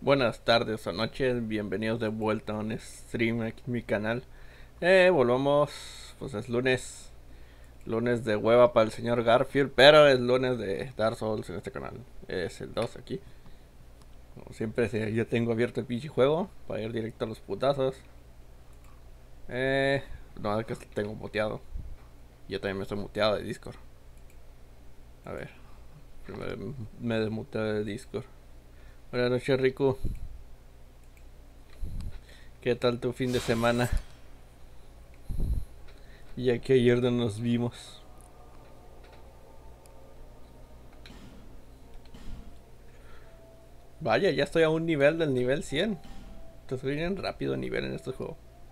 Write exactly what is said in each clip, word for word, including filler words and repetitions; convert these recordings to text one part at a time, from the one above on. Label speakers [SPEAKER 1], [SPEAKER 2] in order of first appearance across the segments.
[SPEAKER 1] Buenas tardes o noches, bienvenidos de vuelta a un stream aquí en mi canal. Eh, volvamos, pues es lunes, lunes de hueva para el señor Garfield, pero es lunes de Dark Souls en este canal. Es el dos aquí. Como siempre, yo tengo abierto el pinche juego para ir directo a los putazos. Eh, no, es que tengo muteado. Yo también me estoy muteado de Discord. A ver, primero me desmuteo de Discord. Buenas noches, Rico. ¿Qué tal tu fin de semana? Ya que ayer no nos vimos. Vaya, ya estoy a un nivel del nivel cien. Te subí bien rápido de nivel en este juego.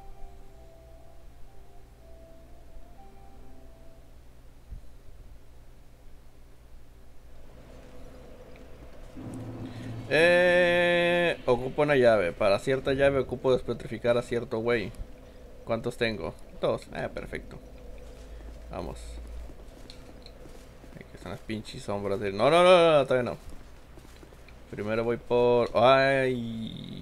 [SPEAKER 1] Eh, ocupo una llave. Para cierta llave ocupo despetrificar a cierto güey. ¿Cuántos tengo? Dos. Ah, perfecto. Vamos. Aquí están las pinches sombras de... No, no, no, no, todavía no. Primero voy por... Ay.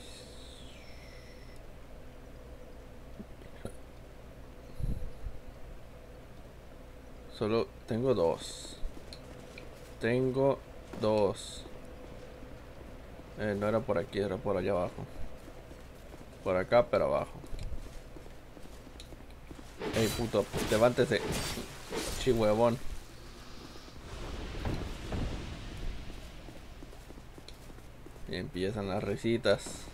[SPEAKER 1] Solo tengo dos. Tengo dos. Eh, no era por aquí, era por allá abajo. Por acá, pero abajo. Ey, puto, levántese. Chihuevón. Y empiezan las risitas.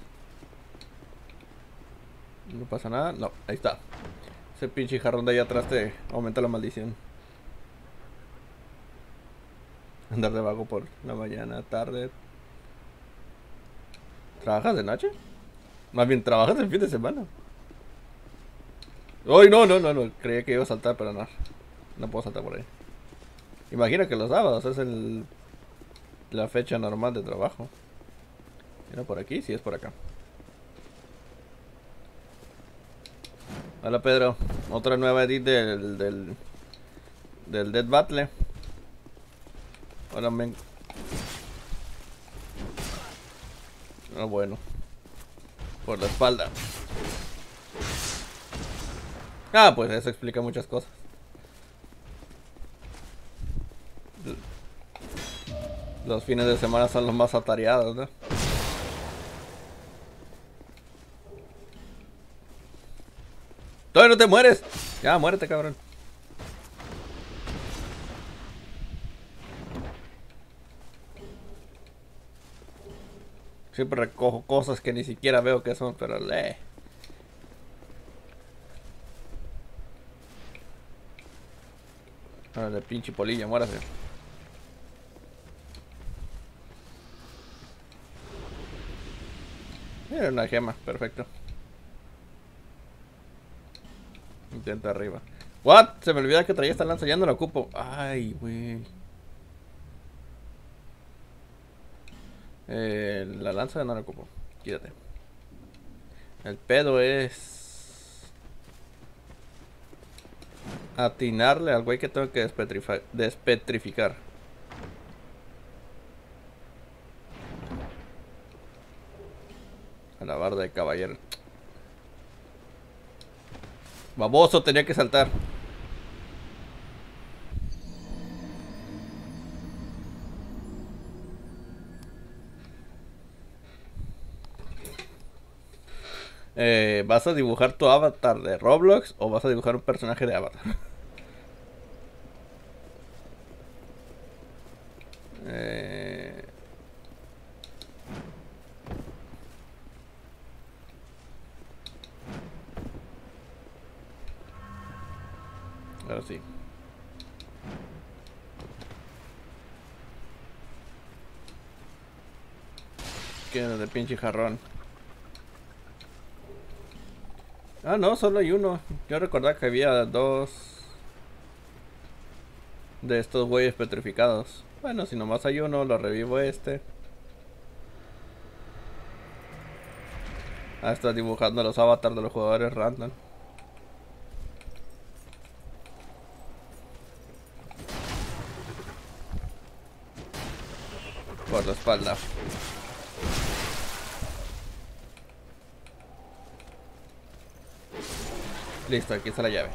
[SPEAKER 1] No pasa nada. No, ahí está. Ese pinche jarrón de ahí atrás te aumenta la maldición. Andar de vago por la mañana, tarde. ¿Trabajas de noche? Más bien, ¿trabajas el fin de semana? ¡Ay, no, no, no, no! Creía que iba a saltar, pero no. No puedo saltar por ahí. Imagina que los sábados es el... la fecha normal de trabajo. ¿Era por aquí? Sí, es por acá. Hola, Pedro. Otra nueva edit del... del... del Dead Battle. Hola, men. Ah, bueno. Por la espalda. Ah, pues eso explica muchas cosas. Los fines de semana son los más atareados, ¿no? ¡Todavía no te mueres! Ya, muérete, cabrón. Siempre recojo cosas que ni siquiera veo que son, pero lee. Órale, pinche polilla, muérase. Mira, una gema, perfecto. Intenta arriba. What? Se me olvidaba que traía esta lanza, ya no la ocupo. Ay, güey. Eh, la lanza no la ocupo. Quítate. El pedo es... atinarle al güey que tengo que despetrificar. despetrificar. A la barda de caballero. Baboso, tenía que saltar. Eh, ¿Vas a dibujar tu avatar de Roblox o vas a dibujar un personaje de Avatar? eh... Ahora sí. Queda de pinche jarrón. Ah, no, solo hay uno. Yo recordaba que había dos de estos güeyes petrificados. Bueno, si nomás hay uno, lo revivo este. Ah, está dibujando los avatars de los jugadores random. Por la espalda. Listo, aquí está la llave.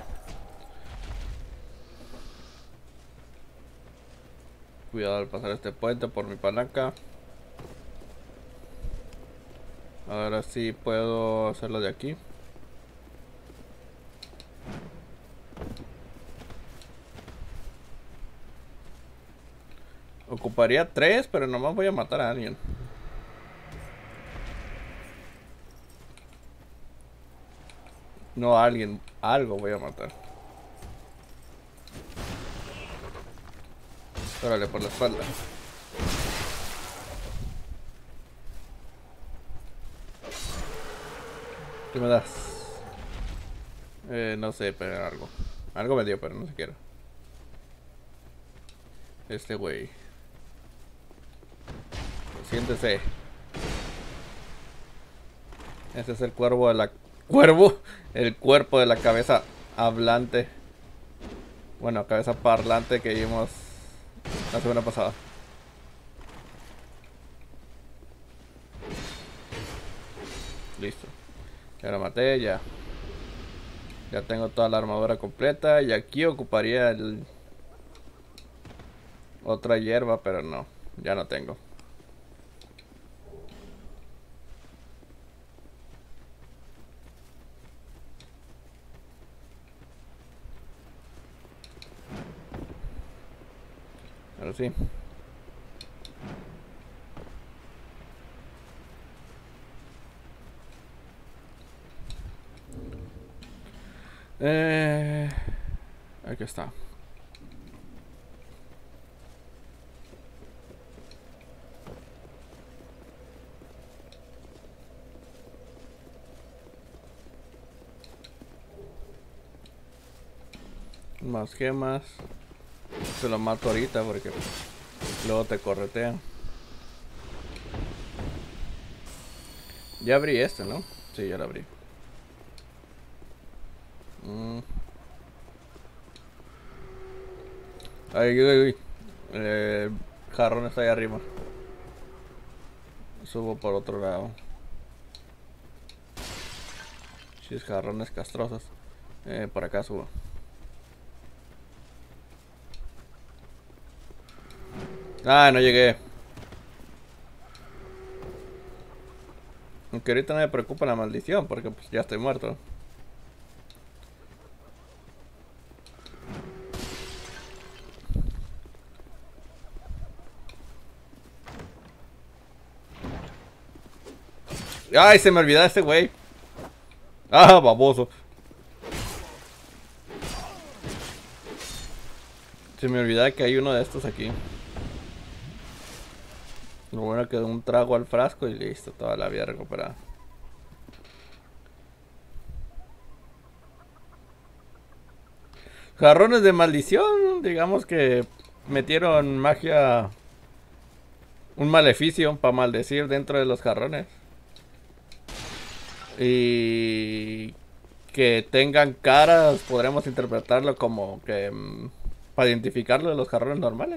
[SPEAKER 1] Cuidado al pasar este puente por mi palanca. Ahora sí puedo hacerlo de aquí. Ocuparía tres, pero nomás voy a matar a alguien. No a alguien, algo voy a matar. Órale, por la espalda. ¿Qué me das? Eh, no sé, pero algo. Algo me dio, pero no sé qué era. Este güey. Siéntese. Ese es el cuervo de la... ¿Cuervo? El cuerpo de la cabeza hablante. Bueno, cabeza parlante que vimos la semana pasada. Listo. Ya lo maté, ya. Ya tengo toda la armadura completa. Y aquí ocuparía el... otra hierba, pero no. Ya no tengo. Ahora sí. Eh... Aquí está. Más gemas. Se lo mato ahorita porque luego te corretean. Ya abrí este, ¿no? Sí, ya lo abrí. Mm. Ay, uy, uy. Eh, jarrón está ahí arriba. Subo por otro lado. Chis, jarrones castrosos. Eh, por acá subo. Ah, no llegué. Aunque ahorita no me preocupa la maldición porque pues ya estoy muerto. Ay, se me olvidaba este güey. Ah, baboso. Se me olvidaba que hay uno de estos aquí. Lo bueno que un trago al frasco y listo, toda la vida recuperada. Jarrones de maldición, digamos que metieron magia, un maleficio para maldecir dentro de los jarrones. Y que tengan caras, podremos interpretarlo como que mmm, para identificarlo de los jarrones normales.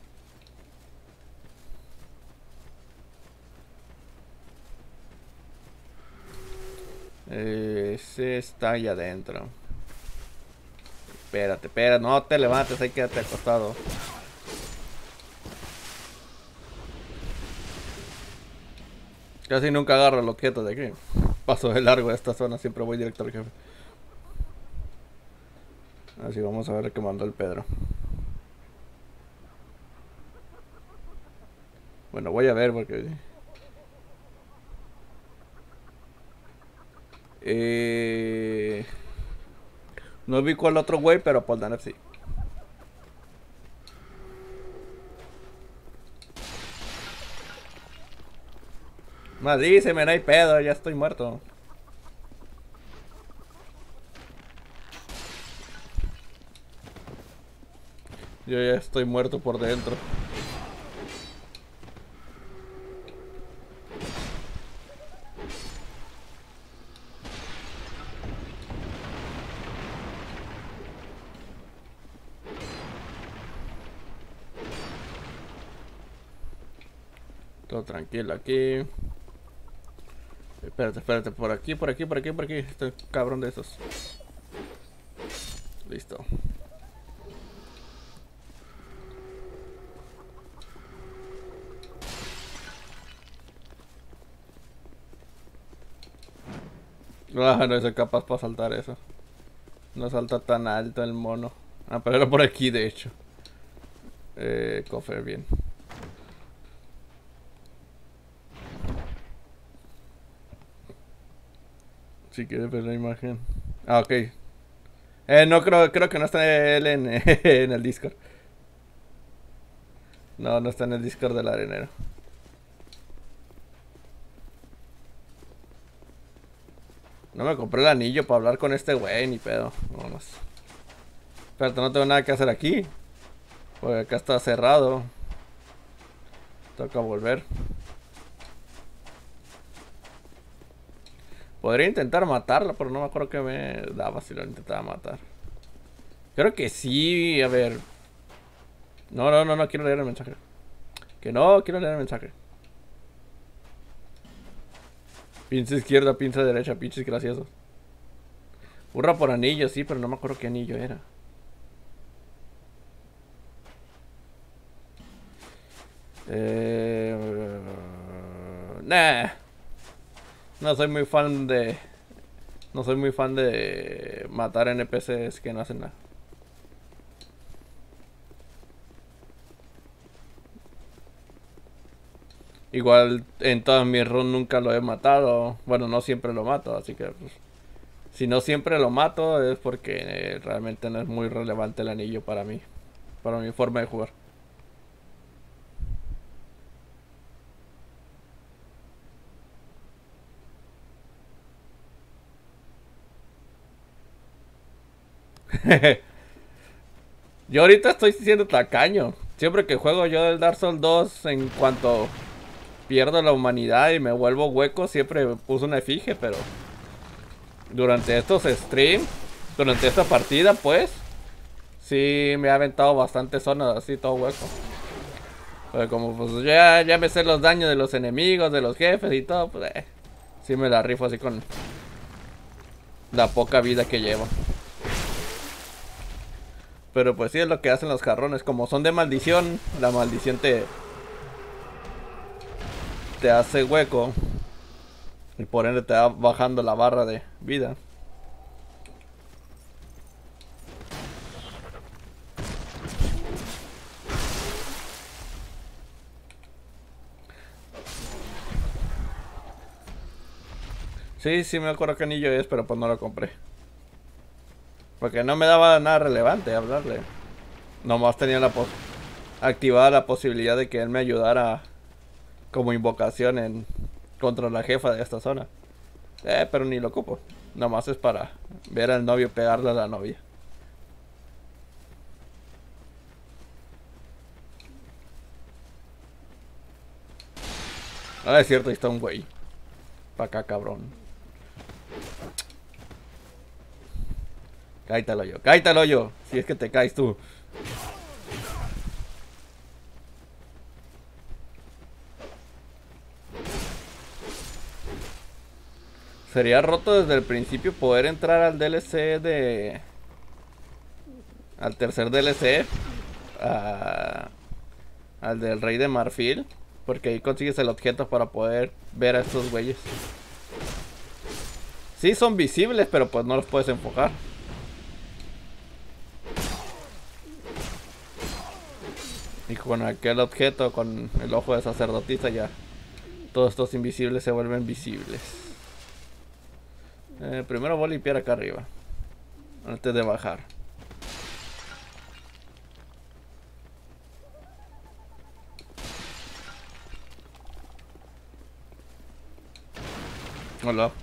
[SPEAKER 1] Ese está ahí adentro. Espérate, espérate, no te levantes, ahí quédate acostado. Casi nunca agarro el objeto de aquí. Paso de largo de esta zona, siempre voy directo al jefe. Así vamos a ver el que mandó el Pedro. Bueno, voy a ver porque... Eh... No vi cuál otro güey, pero por Danef sí. Más díseme, no hay pedo, ya estoy muerto. Yo ya estoy muerto por dentro. Todo tranquilo aquí. Espérate, espérate, por aquí, por aquí, por aquí, por aquí. Este cabrón de esos. Listo. Ah, no soy capaz para saltar eso. No salta tan alto el mono. Ah, pero era por aquí, de hecho. Eh, cofre, bien. Si quieres ver la imagen. Ah, ok. Eh, no, creo, creo que no está él en, en el Discord. No, no está en el Discord del arenero. No me compré el anillo para hablar con este güey, ni pedo. Vámonos. Espérate, no tengo nada que hacer aquí. Porque acá está cerrado. Toca volver. Podría intentar matarla, pero no me acuerdo que me daba si lo intentaba matar. Creo que sí, a ver. No, no, no, no quiero leer el mensaje. Que no, quiero leer el mensaje. Pinza izquierda, pinza derecha, pinches graciosos. Burra por anillo, sí, pero no me acuerdo qué anillo era. Eh... Nah. No soy muy fan de... No soy muy fan de matar N P Cs que no hacen nada. Igual en todas mis runs nunca lo he matado. Bueno, no siempre lo mato, así que pues, si no siempre lo mato es porque eh, realmente no es muy relevante el anillo para mí. Para mi forma de jugar. Yo ahorita estoy siendo tacaño. Siempre que juego yo del Dark Souls dos, en cuanto pierdo la humanidad y me vuelvo hueco, siempre puse una efigie, pero durante estos streams, durante esta partida, pues, sí me ha aventado bastantes zonas así, todo hueco. Pero como pues ya, ya me sé los daños de los enemigos, de los jefes y todo, pues eh, sí me la rifo así con la poca vida que llevo. Pero pues sí es lo que hacen los jarrones. Como son de maldición, la maldición te te hace hueco y por ende te va bajando la barra de vida. Sí, sí me acuerdo qué anillo es, pero pues no lo compré. Porque no me daba nada relevante hablarle. Nomás tenía la pos activada la posibilidad de que él me ayudara como invocación en contra la jefa de esta zona. Eh, pero ni lo ocupo. Nomás es para ver al novio pegarle a la novia. Ah, es cierto, ahí está un güey. Pa' acá, cabrón. Cállate al hoyo, cállate al hoyo. Si es que te caes tú. Sería roto desde el principio poder entrar al D L C de... Al tercer D L C. A... Al del Rey de Marfil. Porque ahí consigues el objeto para poder ver a estos güeyes. Sí son visibles, pero pues no los puedes enfocar. Y con aquel objeto, con el ojo de sacerdotisa, ya todos estos invisibles se vuelven visibles. Eh, primero voy a limpiar acá arriba antes de bajar. Hola.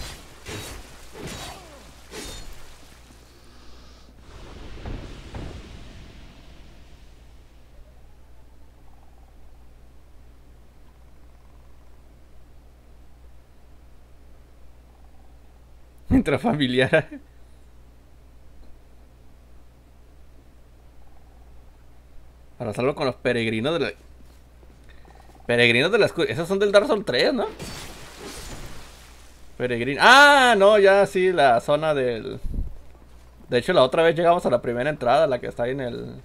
[SPEAKER 1] Intrafamiliar. Para hacerlo con los peregrinos de la... Peregrinos de la escuela. Esos son del Dark Souls tres, ¿no? Peregrino. Ah, no, ya sí, la zona del... De hecho, la otra vez llegamos a la primera entrada, la que está ahí en el...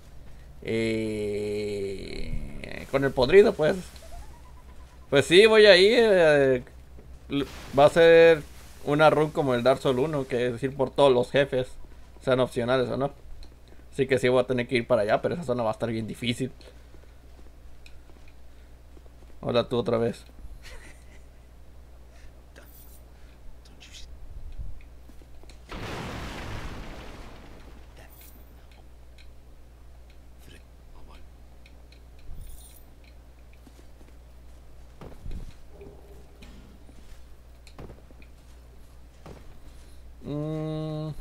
[SPEAKER 1] Eh, con el podrido, pues. Pues sí, voy ahí. Eh, va a ser una run como el Dark Souls uno, que es ir por todos los jefes, sean opcionales o no. Así que sí voy a tener que ir para allá, pero esa zona va a estar bien difícil. Hola tú otra vez. Mm,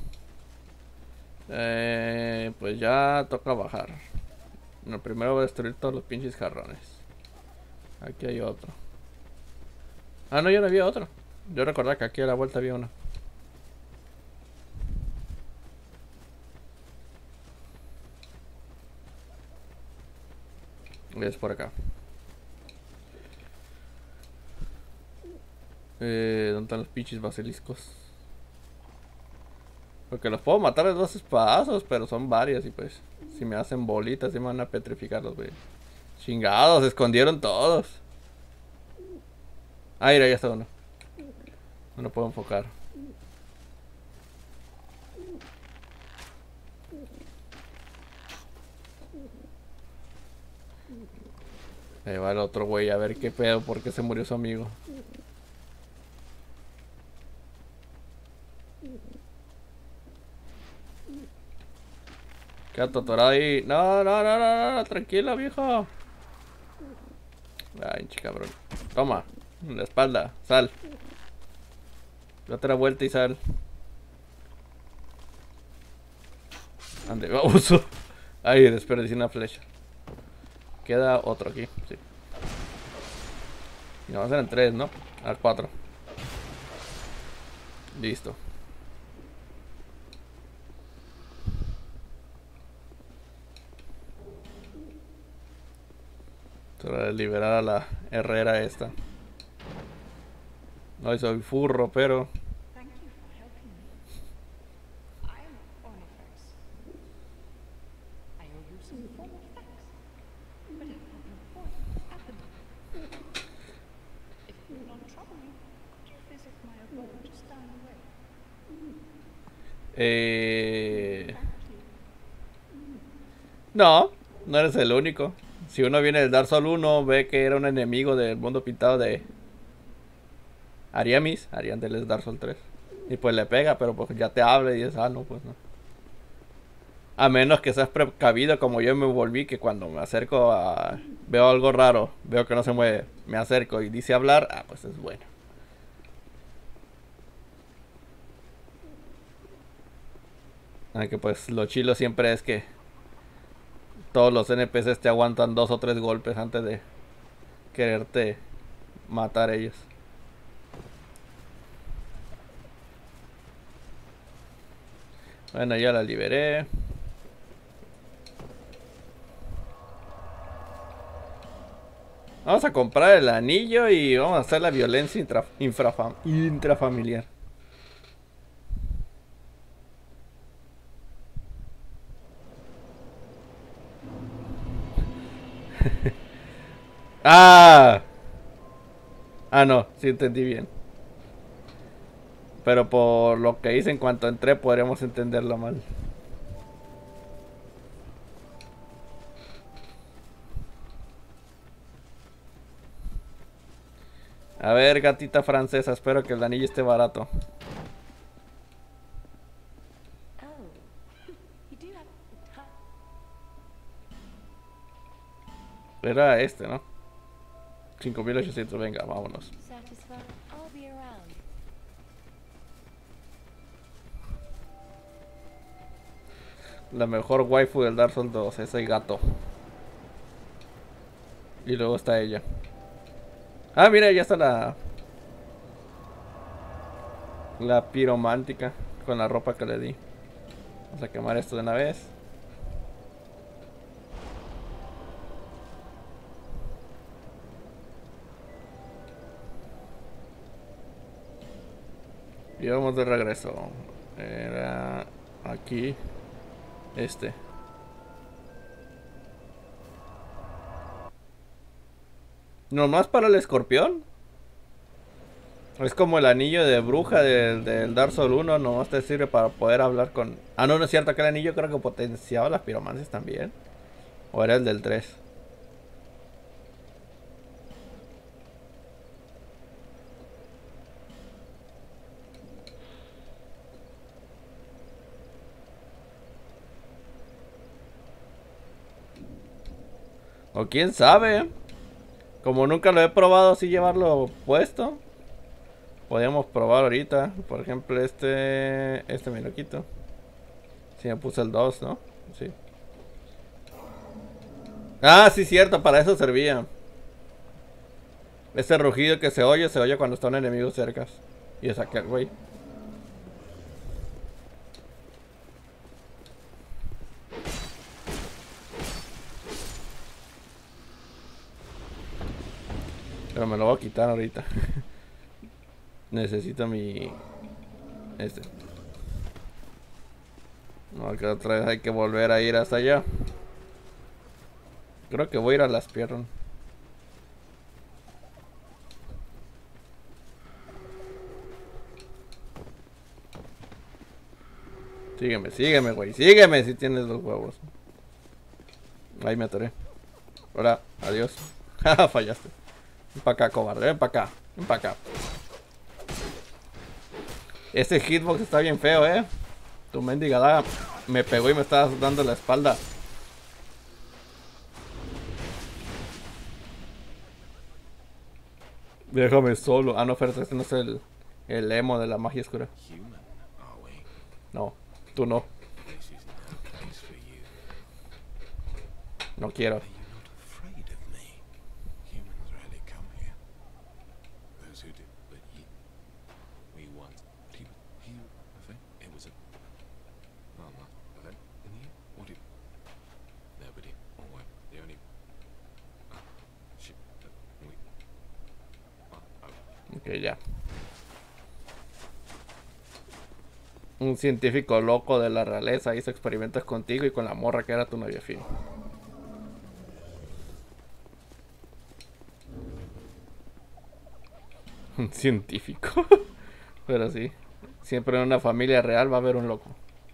[SPEAKER 1] eh, pues ya toca bajar. Bueno, primero voy a destruir todos los pinches jarrones. Aquí hay otro. Ah, no, ya no había otro. Yo recordaba que aquí a la vuelta había uno. Es por acá. Eh, ¿dónde están los pinches basiliscos? Porque los puedo matar de dos espadazos, pero son varias y pues si me hacen bolitas sí me van a petrificar los güeyes. Chingados, se escondieron todos. Ah, mira, ya está uno. No lo puedo enfocar. Ahí va el otro güey a ver qué pedo, por qué se murió su amigo. Queda atorado ahí. No, no, no, no, no, tranquilo, viejo. Ay, cabrón. Toma, en la espalda, sal. Date la vuelta y sal. Ande, uso. Ay, desperdicié una flecha. Queda otro aquí, sí. Y vamos a hacer en tres, ¿no? Al cuatro. Listo. Hora de liberar a la herrera esta. No soy furro, pero... Eh... No, no eres el único. Si uno viene del Dark Souls uno, ve que era un enemigo del mundo pintado de Ariamis, Arian del Dark Souls tres. Y pues le pega, pero pues ya te habla y dices, ah, no, pues no. A menos que seas precavido como yo me volví, que cuando me acerco a... Veo algo raro, veo que no se mueve, me acerco y dice hablar, ah, pues es bueno. Aunque pues lo chilo siempre es que todos los N P Cs te aguantan dos o tres golpes antes de quererte matar ellos. Bueno, ya la liberé. Vamos a comprar el anillo y vamos a hacer la violencia intra, infrafam, intrafamiliar. ¡Ah! Ah, no, sí entendí bien. Pero por lo que hice en cuanto entré podríamos entenderlo mal. A ver, gatita francesa, espero que el anillo esté barato. Era este, ¿no? cinco mil ochocientos, venga, vámonos. La mejor waifu del Dark Souls dos, ese gato. Y luego está ella. Ah, mira, ya está la... La piromántica. Con la ropa que le di. Vamos a quemar esto de una vez. Y vamos de regreso. Era Aquí. Este. Nomás para el escorpión. Es como el anillo de bruja del, del Dark Souls uno. Nomás te sirve para poder hablar con... Ah, no, no es cierto. Aquel anillo creo que potenciaba las piromancias también. O era el del tres. O quién sabe. Como nunca lo he probado así llevarlo puesto. Podríamos probar ahorita. Por ejemplo este... Este me lo quito. Si me puse el dos, ¿no? Sí. Ah, sí, cierto. Para eso servía. Ese rugido que se oye, se oye cuando está un enemigo cerca. Y es aquel güey. Pero me lo voy a quitar ahorita. Necesito mi... Este. No, que otra vez hay que volver a ir hasta allá. Creo que voy a ir a las piernas. Sígueme, sígueme, güey. Sígueme si tienes los huevos. Ahí me atoré. Ahora, adiós. Fallaste. Ven para acá, cobarde. Ven para acá. Ven para acá. Este hitbox está bien feo, eh. Tu mendiga daga me pegó y me estabas dando la espalda. Déjame solo. Ah, no, pero este no es el, el emo de la magia oscura. No, tú no. No quiero. Ok, ya. Un científico loco de la realeza hizo experimentos contigo y con la morra que era tu novia fin. Un científico. Pero sí. Siempre en una familia real va a haber un loco.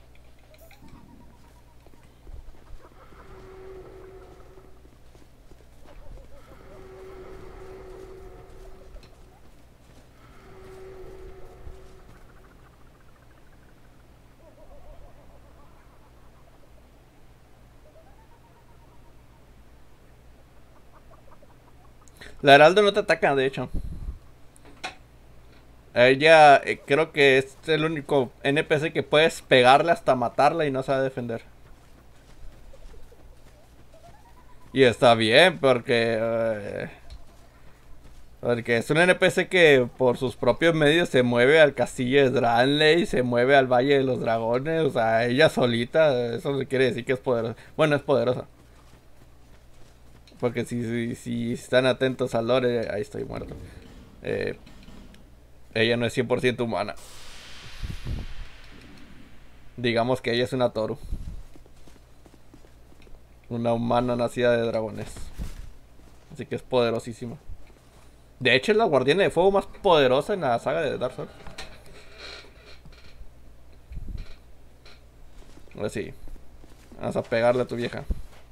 [SPEAKER 1] La Heraldo no te ataca, de hecho. Ella eh, creo que es el único N P C que puedes pegarle hasta matarla y no sabe defender. Y está bien, porque... Eh, porque es un N P C que por sus propios medios se mueve al castillo de Dranley, se mueve al Valle de los Dragones, o sea, ella solita, eso quiere decir que es poderosa. Bueno, es poderosa. Porque si, si, si están atentos al lore, ahí estoy muerto. Eh, ella no es cien por ciento humana. Digamos que ella es una Toru. Una humana nacida de dragones. Así que es poderosísima. De hecho es la guardiana de fuego más poderosa en la saga de Dark Souls. Ahora sí. Vamos a pegarle a tu vieja.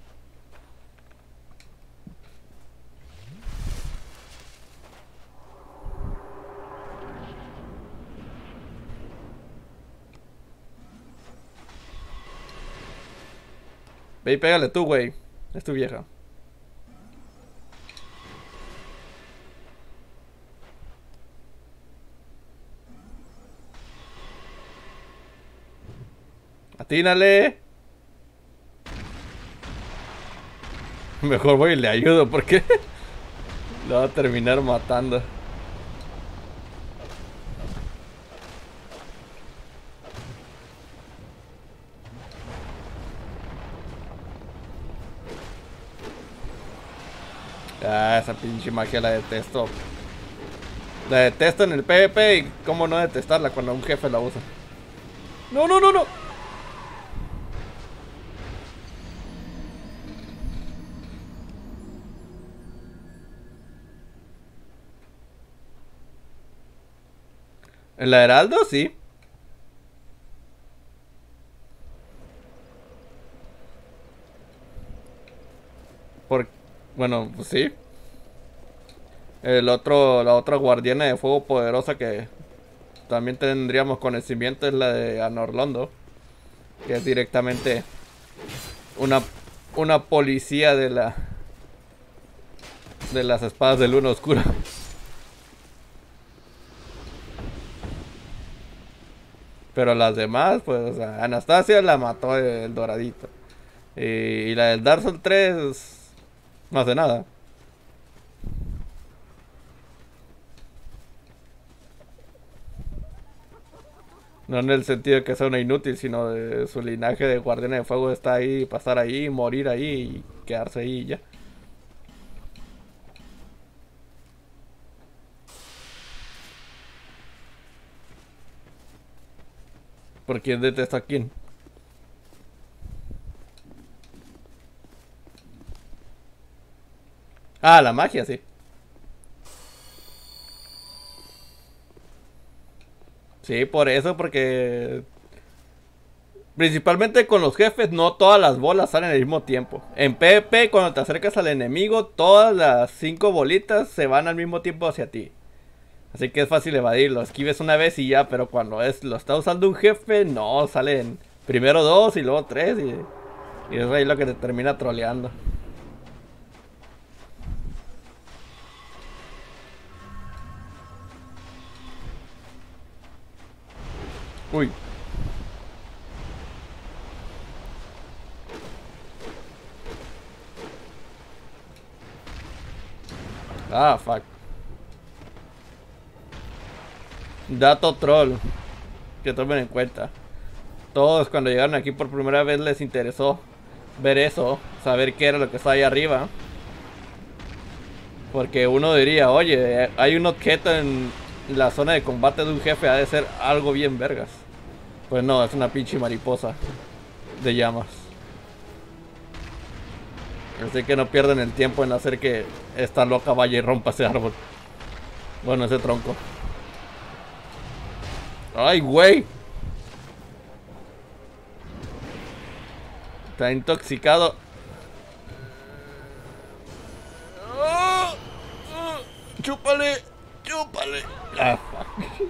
[SPEAKER 1] Ve y pégale tú, güey. Es tu vieja. Atínale. Mejor voy y le ayudo porque lo va a terminar matando. Ah, esa pinche magia la detesto. La detesto en el PvP y cómo no detestarla cuando un jefe la usa. No, no, no, no. En la Heraldo, sí. Por... Bueno, pues sí. El otro, la otra guardiana de fuego poderosa que también tendríamos conocimiento es la de Anorlondo, que es directamente una, una policía de la de las espadas de luna oscura. Pero las demás, pues, o sea, Anastasia la mató el doradito. Y, y la del Dark Souls tres no hace nada. No en el sentido de que sea una inútil, sino de su linaje de guardiana de fuego está ahí, pasar ahí, morir ahí y quedarse ahí y ya. ¿Por quién detesta a quién? Ah, la magia, sí. Sí, por eso, porque principalmente con los jefes no todas las bolas salen al mismo tiempo. En PvP cuando te acercas al enemigo todas las cinco bolitas se van al mismo tiempo hacia ti. Así que es fácil evadirlo, esquives una vez y ya, pero cuando es lo está usando un jefe, no, salen primero dos y luego tres y, y es ahí lo que te termina troleando. Uy. Ah, fuck. Dato troll que tomen en cuenta. Todos cuando llegaron aquí por primera vez les interesó ver eso, saber qué era lo que está ahí arriba. Porque uno diría, oye, hay un objeto en la zona de combate de un jefe, ha de ser algo bien vergas. Pues no, es una pinche mariposa de llamas. Así que no pierden el tiempo en hacer que esta loca vaya y rompa ese árbol. Bueno, ese tronco. ¡Ay, güey! Está intoxicado. ¡Oh! ¡Oh! ¡Chúpale! ¡Chúpale! Ah, fuck.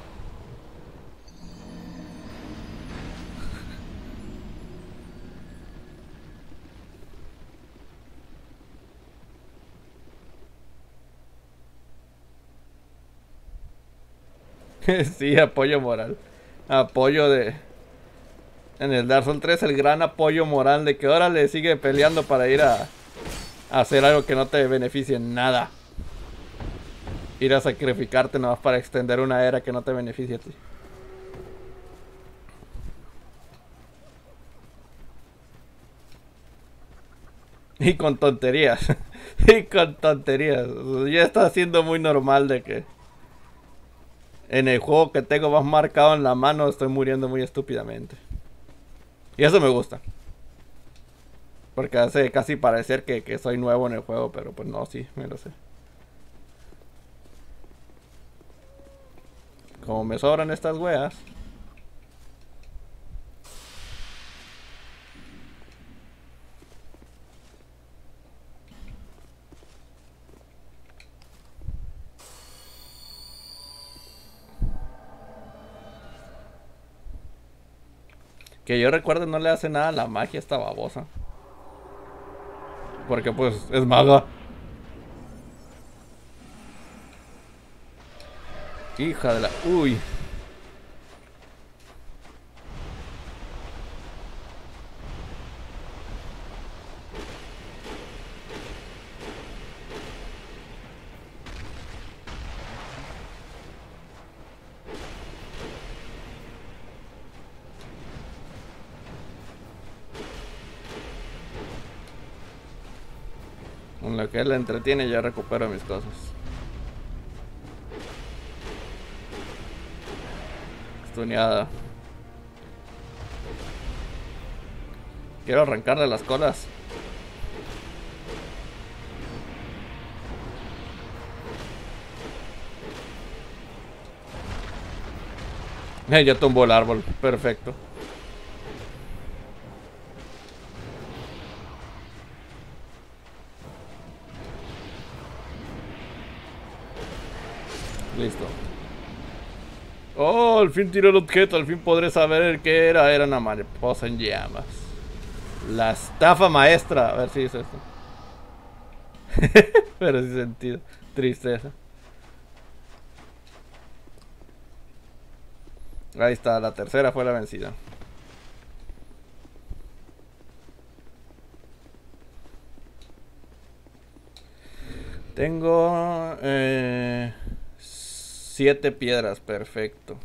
[SPEAKER 1] Sí, apoyo moral. Apoyo de... En el Dark Souls tres el gran apoyo moral de que ahora le sigue peleando para ir a, a hacer algo que no te beneficie en nada. Ir a sacrificarte nomás para extender una era que no te beneficie a ti. Y con tonterías. Y con tonterías. Ya está siendo muy normal de que en el juego que tengo más marcado en la mano estoy muriendo muy estúpidamente. Y eso me gusta. Porque hace casi parecer que, que soy nuevo en el juego, pero pues no, sí, me lo sé. Como me sobran estas weas. Que yo recuerde no le hace nada a la magia a esta babosa. Porque pues es maga. Hija de la... Uy. En lo que él la entretiene ya recupero mis cosas. Stuneada. Quiero arrancarle las colas. Eh, ya tumbó el árbol. Perfecto. Listo. Oh, al fin tiró el objeto. Al fin podré saber qué era. Era una mariposa en llamas. La estafa maestra. A ver si es esto. Pero sin sentido. Tristeza. Ahí está, la tercera fue la vencida. Tengo eh, siete piedras, perfecto.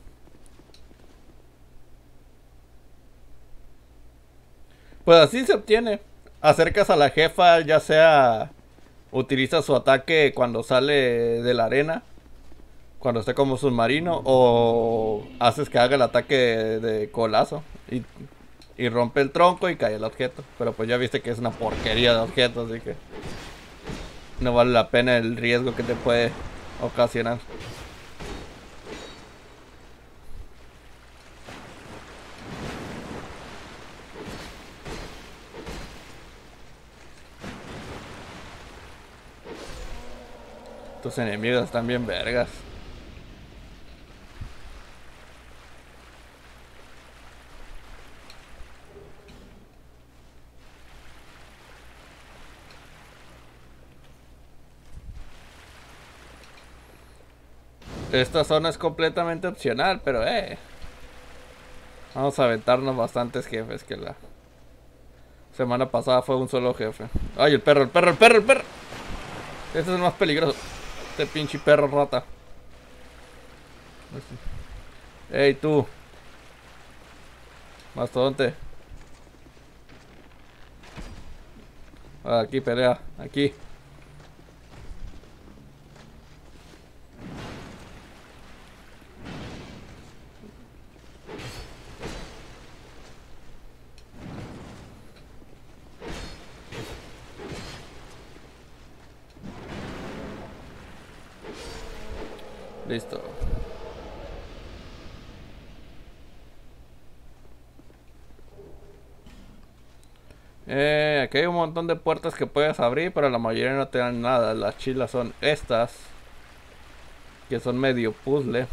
[SPEAKER 1] Pues así se obtiene. Acercas a la jefa, ya sea utiliza su ataque cuando sale de la arena, cuando esté como submarino, o haces que haga el ataque de, de colazo y, y rompe el tronco y cae el objeto. Pero pues ya viste que es una porquería de objeto, así que no vale la pena el riesgo que te puede ocasionar. Tus enemigos están bien vergas. Esta zona es completamente opcional, pero eh. Vamos a aventarnos bastantes jefes, que la semana pasada fue un solo jefe. Ay, el perro, el perro, el perro, el perro. Este es el más peligroso. Este pinche perro rata. Ey, tú. Mastodonte. Aquí pelea, aquí. Listo. Eh, aquí hay un montón de puertas que puedes abrir, pero la mayoría no te dan nada. Las chilas son estas, que son medio puzzle.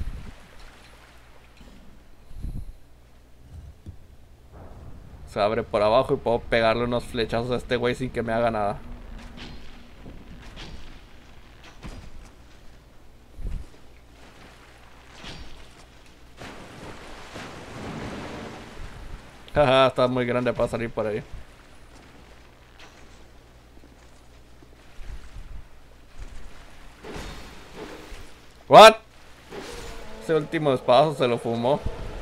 [SPEAKER 1] Se abre por abajo y puedo pegarle unos flechazos a este güey sin que me haga nada. Jaja, está muy grande para salir por ahí. What? Ese último espadazo se lo fumó.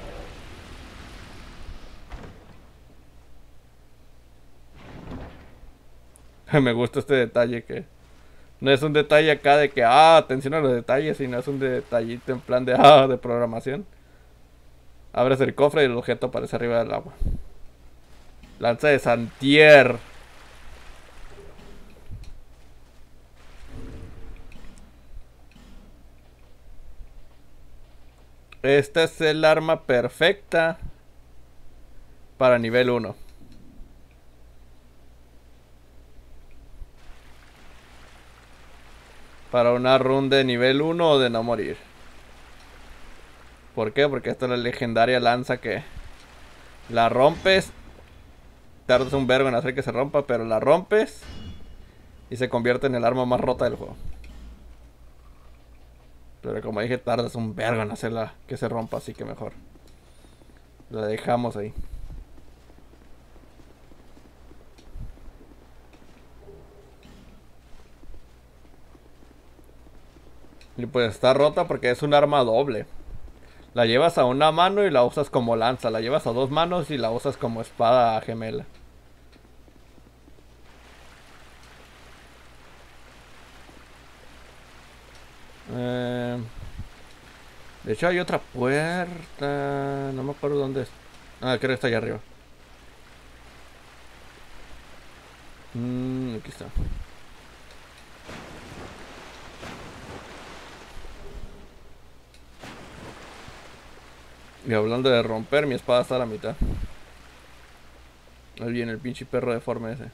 [SPEAKER 1] Me gusta este detalle, que no es un detalle acá de que, ah, atención a los detalles, sino es un detallito en plan de, ah, de programación. Abres el cofre y el objeto aparece arriba del agua. Lanza de Santier. Esta es el arma perfecta para nivel uno. Para una run de nivel uno o de no morir. ¿Por qué? Porque esta es la legendaria lanza que la rompes. Tardas un vergo en hacer que se rompa, pero la rompes y se convierte en el arma más rota del juego. Pero como dije, tardas un vergo en hacerla que se rompa, así que mejor la dejamos ahí. Y pues está rota porque es un arma doble. La llevas a una mano y la usas como lanza. La llevas a dos manos y la usas como espada gemela. Eh, de hecho hay otra puerta. No me acuerdo dónde es. Ah, creo que está allá arriba. Mm, aquí está. Y hablando de romper, mi espada está a la mitad. Ahí viene el pinche perro deforme ese.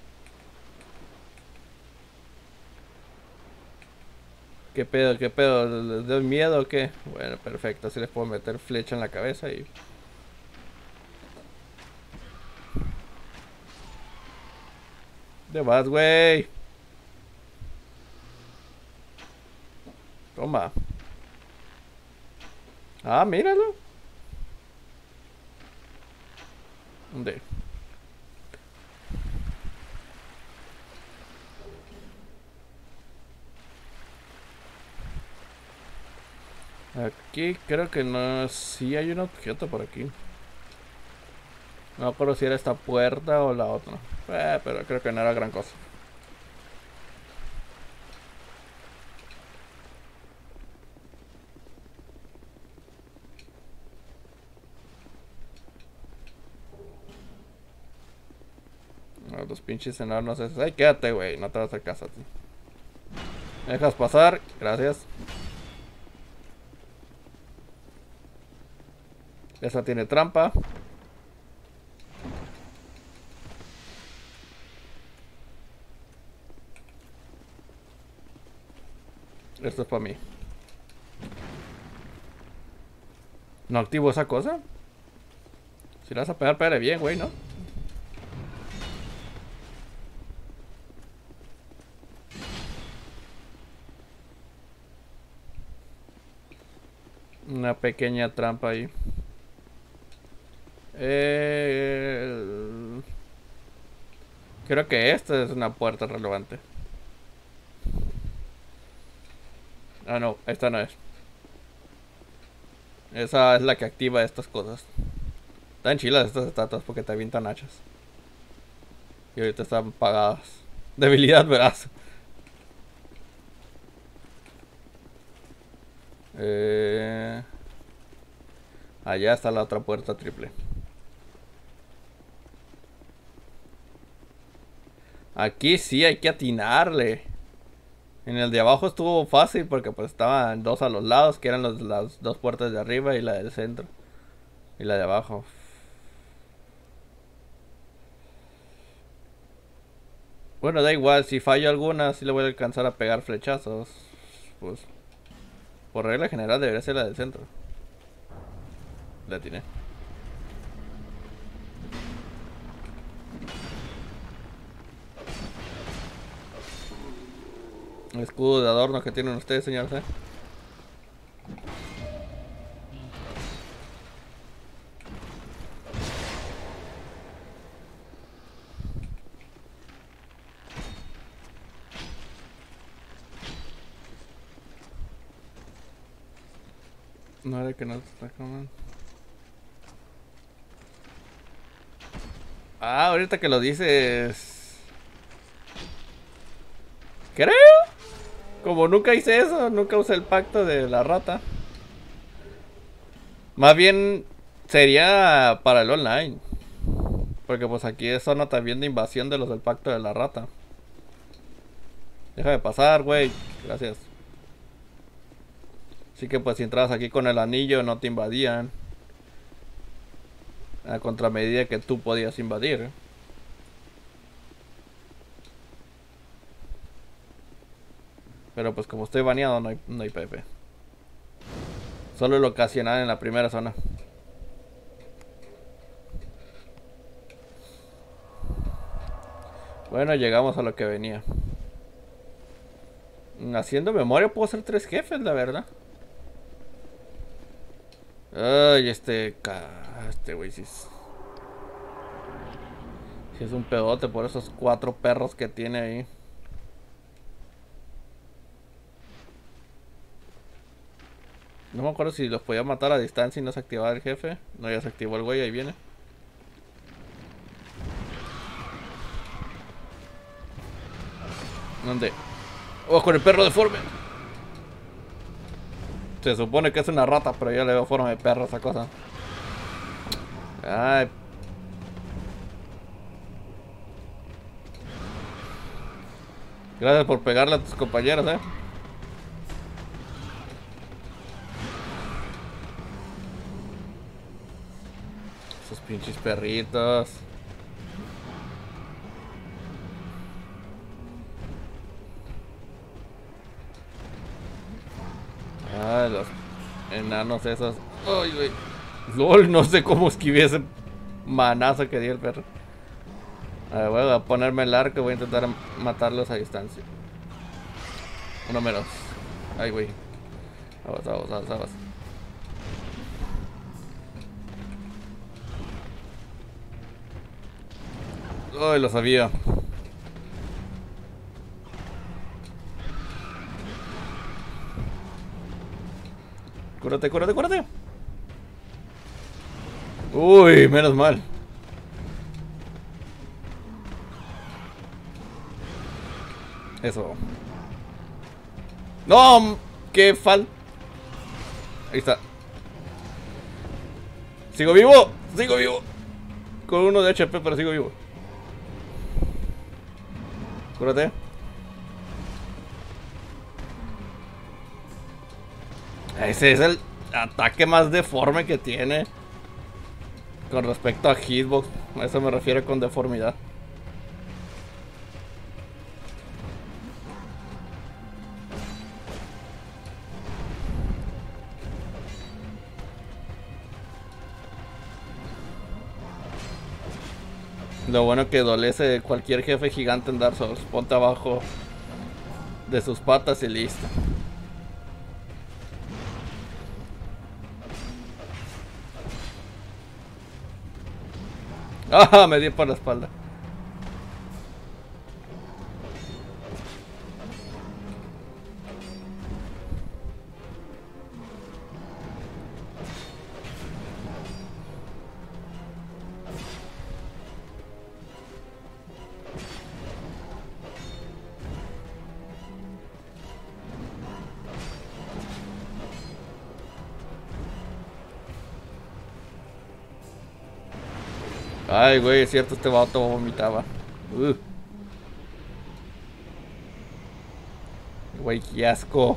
[SPEAKER 1] ¿Qué pedo, qué pedo? ¿Les doy miedo o qué? Bueno, perfecto. Así les puedo meter flecha en la cabeza y... ¿Dónde vas, güey? Toma. Ah, míralo. ¿Dónde? Aquí creo que no. Sí hay un objeto por aquí. No me acuerdo si era esta puerta o la otra. Eh, pero creo que no era gran cosa. No, los pinches enanos esos. Ay, quédate, güey. No te vas a casa, tío. ¿Me dejas pasar? Gracias. Esa tiene trampa. Esto es para mí. ¿No activo esa cosa? Si la vas a pegar, pégale bien, güey, ¿no? Una pequeña trampa ahí. Eh... Creo que esta es una puerta relevante. Ah, no, esta no es. Esa es la que activa estas cosas. Están chilas estas estatuas porque te avientan hachas. Y ahorita están pagadas. Debilidad, verás. Eh... Allá está la otra puerta triple. Aquí sí hay que atinarle. En el de abajo estuvo fácil porque pues estaban dos a los lados, que eran los, las dos puertas de arriba y la del centro. Y la de abajo. Bueno, da igual, si fallo alguna, sí le voy a alcanzar a pegar flechazos. Pues, por regla general debería ser la del centro. La atiné. El escudo de adorno que tienen ustedes, señores, ¿eh? No era que no te está comiendo. Ah, ahorita que lo dices. Creo. Como nunca hice eso, nunca usé el pacto de la rata. Más bien sería para el online. Porque pues aquí es zona también de invasión de los del pacto de la rata. Deja de pasar, güey. Gracias. Así que pues si entrabas aquí con el anillo no te invadían. A contramedida que tú podías invadir. Pero pues como estoy baneado no hay, no hay P V P. Solo el ocasional en la primera zona. Bueno, llegamos a lo que venía. Haciendo memoria puedo hacer tres jefes, la verdad. Ay, este... Este güey sí es... Sí es un pedote por esos cuatro perros que tiene ahí. No me acuerdo si los podía matar a distancia y no se activaba el jefe. No, ya se activó el güey, ahí viene. ¿Dónde? ¡Oh, con el perro deforme! Se supone que es una rata, pero yo le veo forma de perro a esa cosa. Ay. Gracias por pegarle a tus compañeros, eh. Pinches perritos. Ah, los enanos esos. Ay, güey. LOL, no sé cómo esquivé ese manazo que dio el perro. A ver, voy a ponerme el arco y voy a intentar matarlos a distancia. Uno menos. Ay, güey. Aguas, aguas, aguas, aguas. Ay, lo sabía. Cúrate, cúrate, cúrate. Uy, menos mal. Eso. No, qué fal. Ahí está. Sigo vivo, sigo vivo. Con uno de H P, pero sigo vivo. Cúrate. Ese es el ataque más deforme que tiene con respecto a Hitbox. A eso me refiero con deformidad. Lo bueno que adolece cualquier jefe gigante en Dark Souls. Ponte abajo de sus patas y listo. Ah, me di por la espalda. Ay, güey, es cierto, este vato vomitaba. Uh. Güey, qué asco.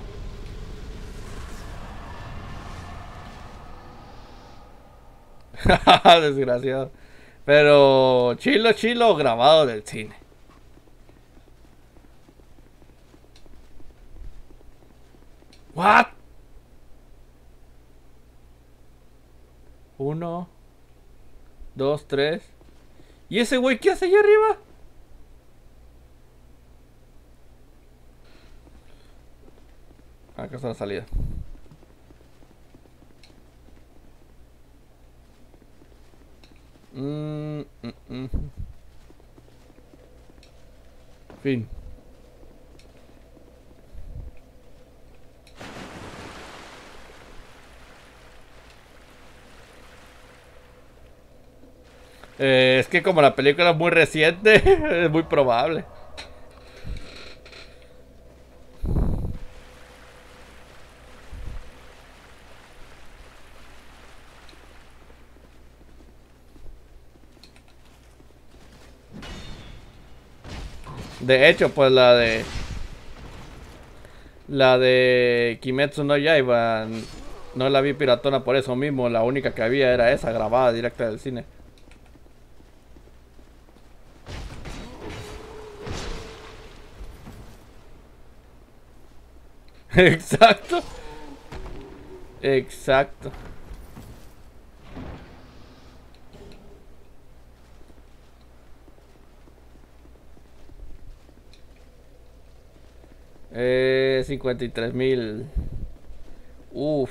[SPEAKER 1] Desgraciado. Pero chilo, chilo, grabado del cine. What? Uno, dos, tres. ¿Y ese güey qué hace allá arriba? Acá está la salida. Mm, mm, mm. Fin. Eh, es que como la película es muy reciente, es muy probable. De hecho, pues la de... La de Kimetsu no Yaiba no la vi piratona por eso mismo. La única que había era esa, grabada directa del cine. Exacto. Exacto. Eh, cincuenta y tres mil. Uf.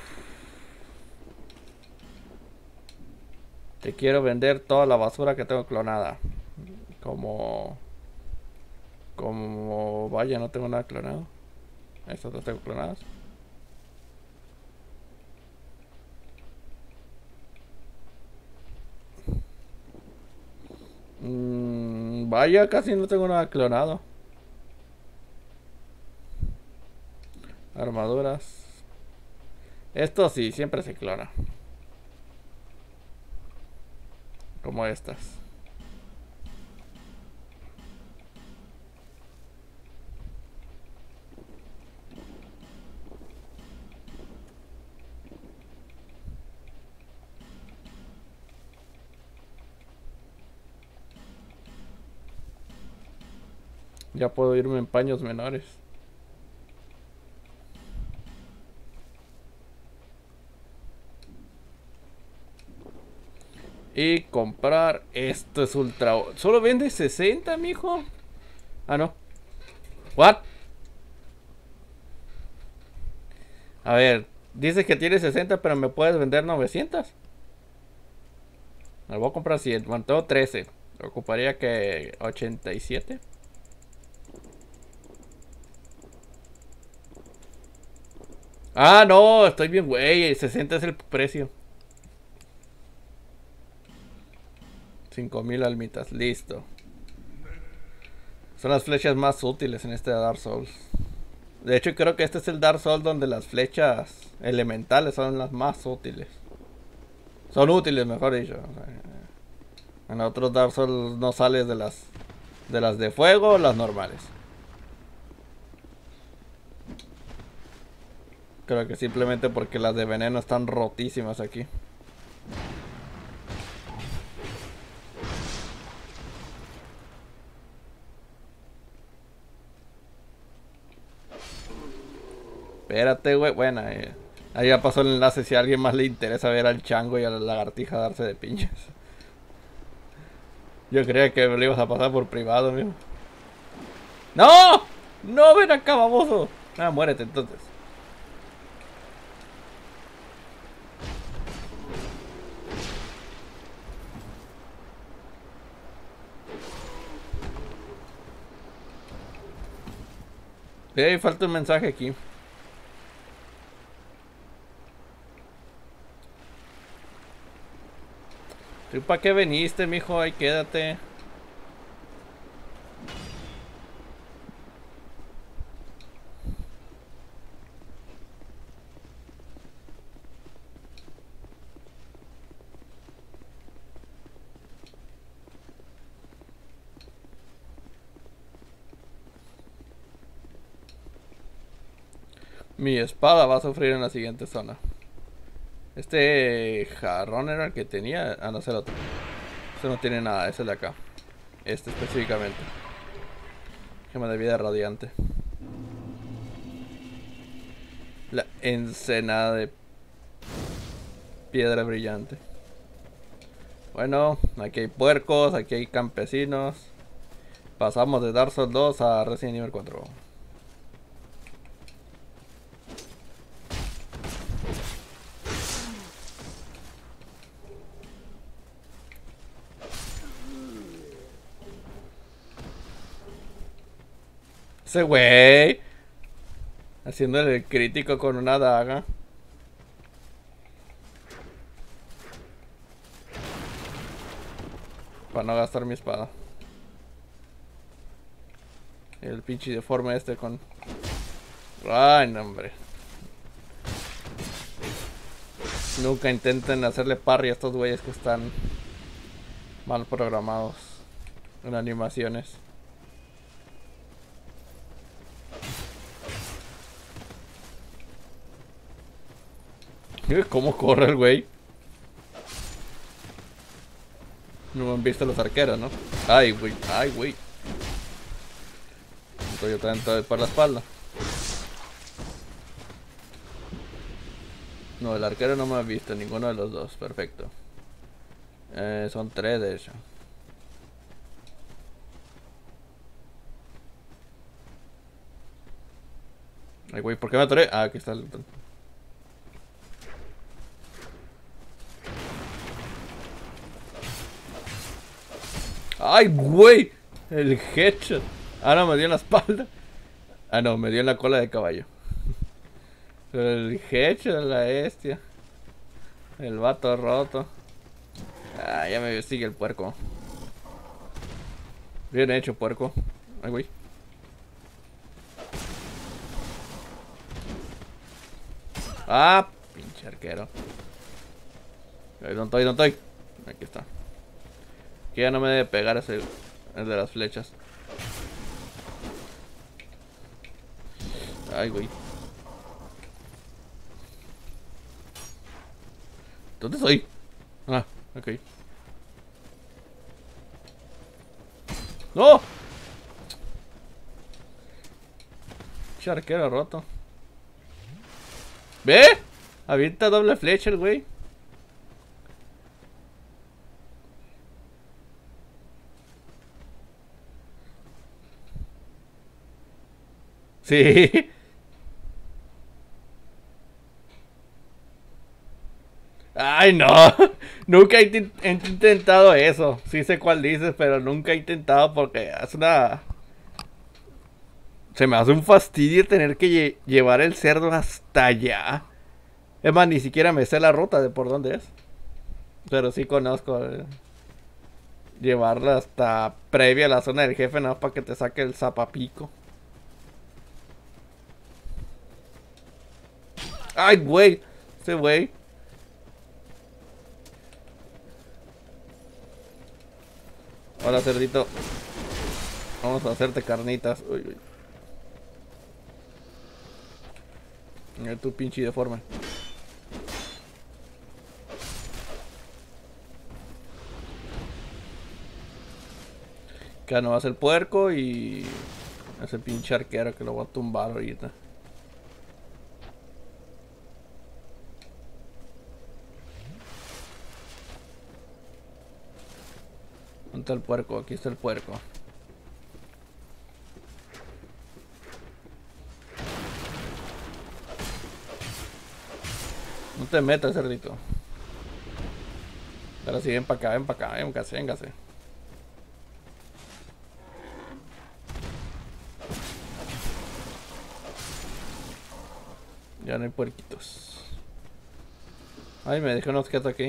[SPEAKER 1] Te quiero vender toda la basura que tengo clonada. Como... Como... Vaya, no tengo nada clonado. Estas dos tengo clonadas. Mm, vaya, casi no tengo nada clonado. Armaduras. Esto sí, siempre se clona. Como estas. Ya puedo irme en paños menores. Y comprar. Esto es ultra. Solo vende sesenta, mijo. Ah, no. What? A ver, dice que tiene sesenta, pero me puedes vender novecientos. Me voy a comprar cien. Bueno, tengo trece. Ocuparía que ochenta y siete. Ah, no, estoy bien, güey. sesenta es el precio. cinco mil almitas, listo. Son las flechas más útiles en este Dark Souls. De hecho, creo que este es el Dark Souls donde las flechas elementales son las más útiles. Son útiles, mejor dicho. En otros Dark Souls no sales de las de las de fuego o las normales. Creo que simplemente porque las de veneno están rotísimas aquí. Espérate, güey. Bueno, eh, ahí ya pasó el enlace si a alguien más le interesa ver al chango y a la lagartija darse de pinches. Yo creía que me lo ibas a pasar por privado, amigo. ¡No! ¡No, ven acá, baboso! Ah, muérete entonces. Eh, falta un mensaje aquí. ¿Tú para qué veniste, mijo? Ahí quédate. Mi espada va a sufrir en la siguiente zona. Este jarrón era el que tenía. Ah, no, es el otro. Este no tiene nada, es el de acá. Este específicamente. Gema de vida radiante. La ensenada de piedra brillante. Bueno, aquí hay puercos, aquí hay campesinos. Pasamos de Dark Souls dos a Resident Evil cuatro. Ese güey haciéndole el crítico con una daga. Para no gastar mi espada. El pinche deforme este con... Ay, no, hombre. Nunca intenten hacerle parry a estos güeyes que están mal programados en animaciones. ¿Cómo corre el güey? No han visto los arqueros, ¿no? Ay, güey, ay, güey. Yo también estoy por la espalda. No, el arquero no me ha visto, ninguno de los dos, perfecto. Eh, son tres de hecho. Ay, güey, ¿por qué me atoré? Ah, aquí está el... ¡Ay, güey! El headshot. Ah, no, me dio en la espalda. Ah, no, me dio en la cola de caballo. El headshot, la bestia. El vato roto. Ah, ya me sigue el puerco. Bien hecho, puerco. Ay, güey. Ah, pinche arquero. Ahí no estoy, no estoy. Aquí está. Que ya no me debe pegar ese, el de las flechas. Ay, güey. ¿Dónde estoy? Ah, ok. ¡No! pinche arquero roto. ¿Ve? Avienta doble flecha el güey. Sí. Ay, no. Nunca he intent- he intentado eso. Sí sé cuál dices, pero nunca he intentado porque es una... Se me hace un fastidio tener que lle- llevar el cerdo hasta allá. Es más, ni siquiera me sé la ruta de por dónde es. Pero sí conozco. eh, Llevarla hasta previa a la zona del jefe, nada más para que te saque el zapapico. Ay, güey. Ese güey. Hola, cerdito. Vamos a hacerte carnitas. Uy, uy. Mira tu pinche deforme. Que no va a ser puerco y... Ese pinche arquero que lo va a tumbar ahorita. ¿Dónde está el puerco? Aquí está el puerco. No te metas, cerdito. Ahora sí, ven para acá, ven para acá, véngase, véngase. Ya no hay puerquitos. Ay, me dejé un objeto aquí.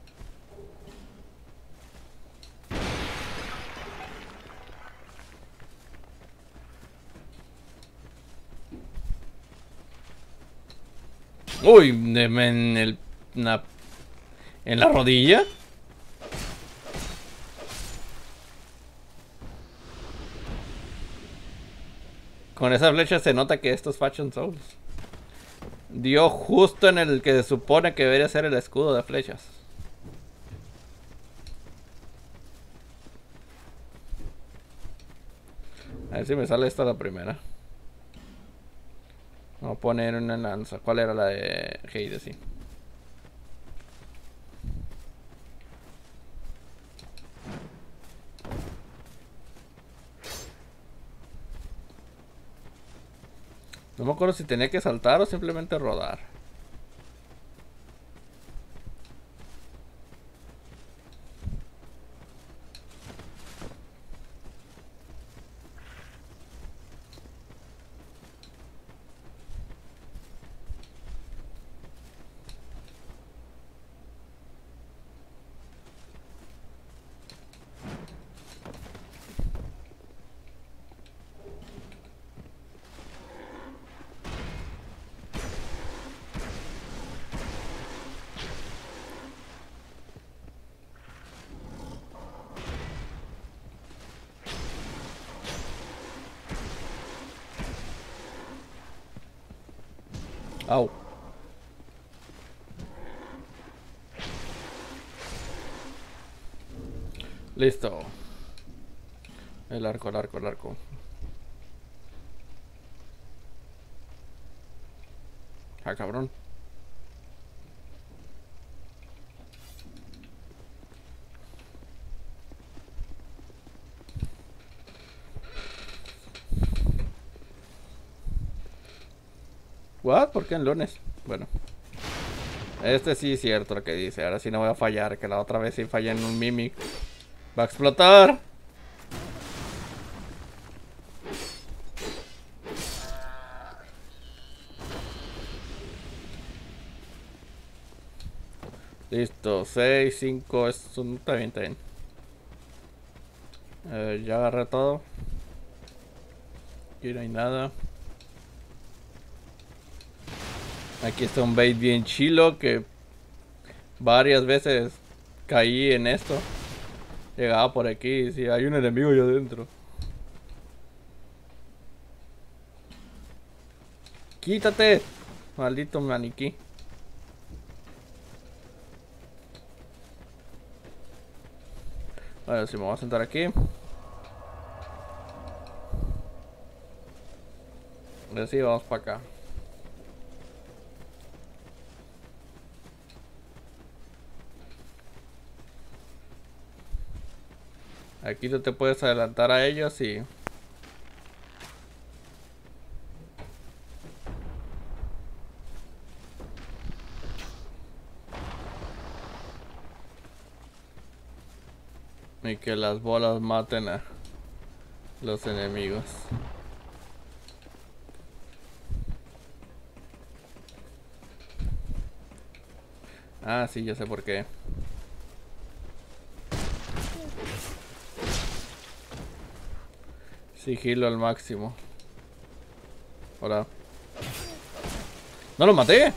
[SPEAKER 1] Uy, en el... na- ¿En la rodilla? Con esa flecha se nota que estos Fashion Souls. Dio justo en el que se supone que debería ser el escudo de flechas. A ver si me sale esta la primera. Vamos a poner una lanza. ¿Cuál era la de Heide? Sí. No me acuerdo si tenía que saltar o simplemente rodar. Au. Listo. El arco, el arco, el arco. Ah, cabrón. ¿What? ¿Por qué en lunes? Bueno. Este sí es cierto lo que dice. Ahora sí no voy a fallar. Que la otra vez sí fallé en un Mimic. Va a explotar. Listo. seis, cinco. Esto no está bien, está bien. A ver, ya agarré todo. Aquí no hay nada. Aquí está un bait bien chilo que varias veces caí en esto. Llegaba por aquí y decía, hay un enemigo allá adentro. ¡Quítate! Maldito maniquí. A ver si me voy a sentar aquí. Ahora sí, vamos para acá. Aquí tú te puedes adelantar a ellos y... y que las bolas maten a los enemigos. Ah, sí, ya sé por qué. Sigilo al máximo. Hola. ¡No lo maté!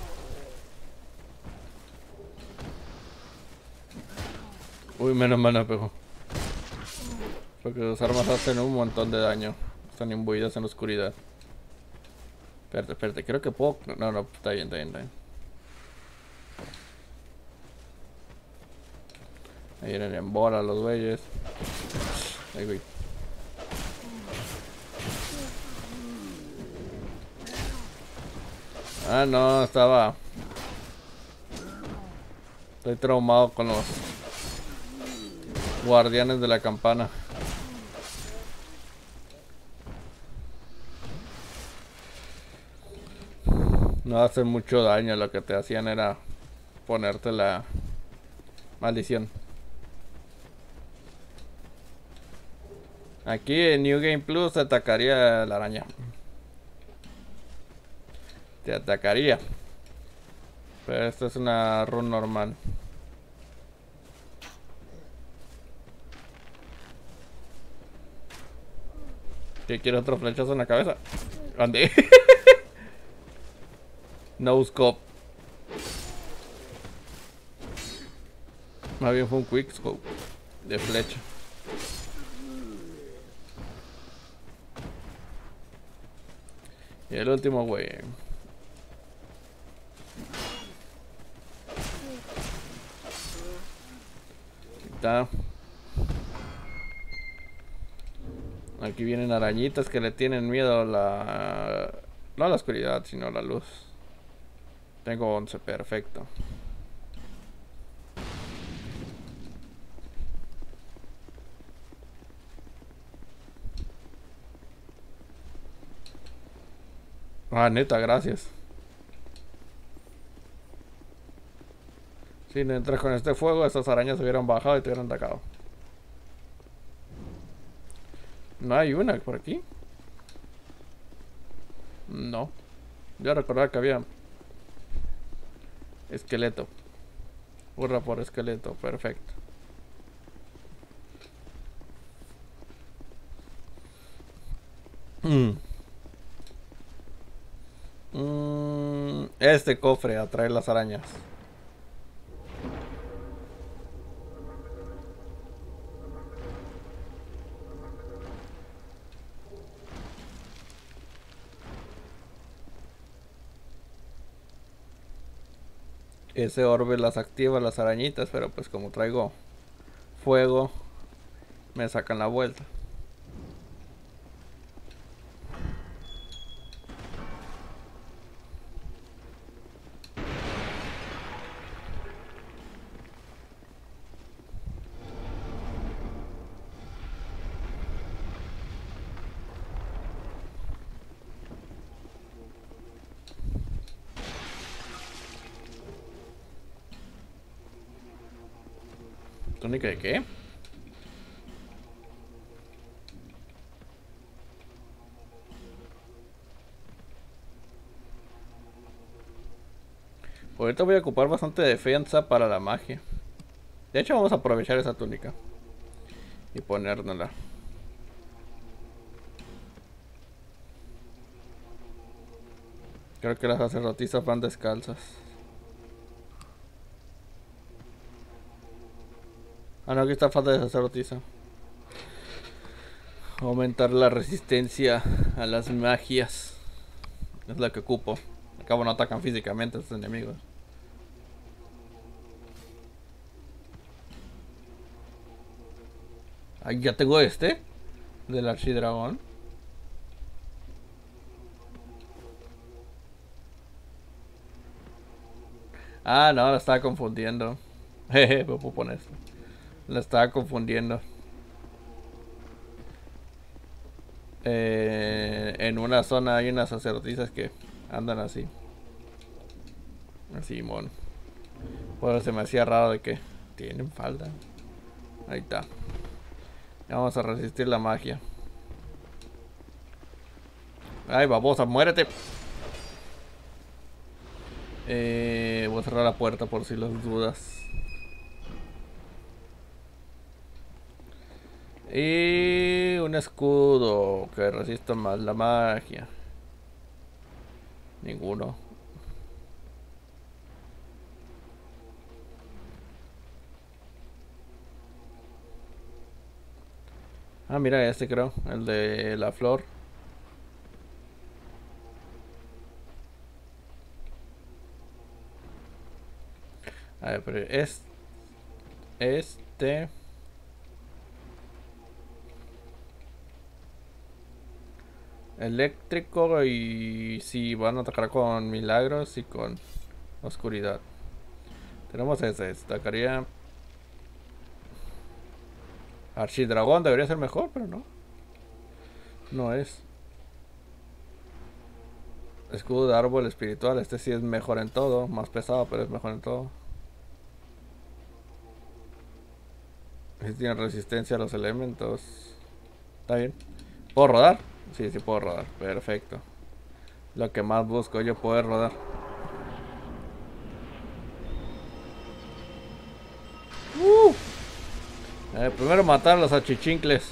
[SPEAKER 1] Uy, menos mal no pegó. Porque las armas hacen un montón de daño. Están imbuidas en la oscuridad. Espérate, espérate, creo que puedo... No, no, está bien, está bien, está bien. Ahí vienen en bola los güeyes. Ahí, güey. Ah, no, estaba... Estoy traumado con los... guardianes de la campana. No hace mucho daño, lo que te hacían era ponerte la maldición. Aquí en New Game Plus te atacaría la araña. Te atacaría. Pero esto es una run normal. ¿Qué quiere otro flechazo en la cabeza? ¿Dónde? No scope. Más bien fue un quick scope de flecha. Y el último, güey. Está. Aquí vienen arañitas que le tienen miedo a la... no a la oscuridad, sino a la luz. Tengo once, perfecto. Ah, neta, gracias. Si no entras con este fuego, estas arañas se hubieran bajado y te hubieran atacado. ¿No hay una por aquí? No. Yo recordaba que había... esqueleto. Hurra por esqueleto, perfecto. Mm. Mm, este cofre atrae las arañas. Ese orbe las activa las arañitas, pero pues como traigo fuego, me sacan la vuelta. ¿Túnica de qué? Ahorita voy a ocupar bastante defensa para la magia. De hecho vamos a aprovechar esa túnica y ponérnosla. Creo que las sacerdotisas van descalzas. Ah, no, aquí está falta de sacerdotisa. Aumentar la resistencia a las magias. Es la que ocupo. Al cabo no atacan físicamente a estos enemigos. Ahí ya tengo este. Del archidragón. Ah, no, la estaba confundiendo. Jeje, me puedo poner esto. La estaba confundiendo. Eh, en una zona hay unas sacerdotisas que andan así. Así, mon. Pues se me hacía raro de que tienen falda. Ahí está. Ya vamos a resistir la magia. Ay, babosa, muérete. Eh, voy a cerrar la puerta por si las dudas. Y un escudo que resista más la magia. Ninguno. Ah, mira este creo, el de la flor. A ver, pero es este. Eléctrico y si van a atacar con milagros y con oscuridad. Tenemos ese, destacaría. Archidragón debería ser mejor, pero no. No es. Escudo de árbol espiritual, este sí es mejor en todo. Más pesado, pero es mejor en todo. Este tiene resistencia a los elementos. Está bien. ¿Puedo rodar? Sí, sí puedo rodar. Perfecto. Lo que más busco yo, poder rodar. Uh. Eh, primero matar a los achichincles,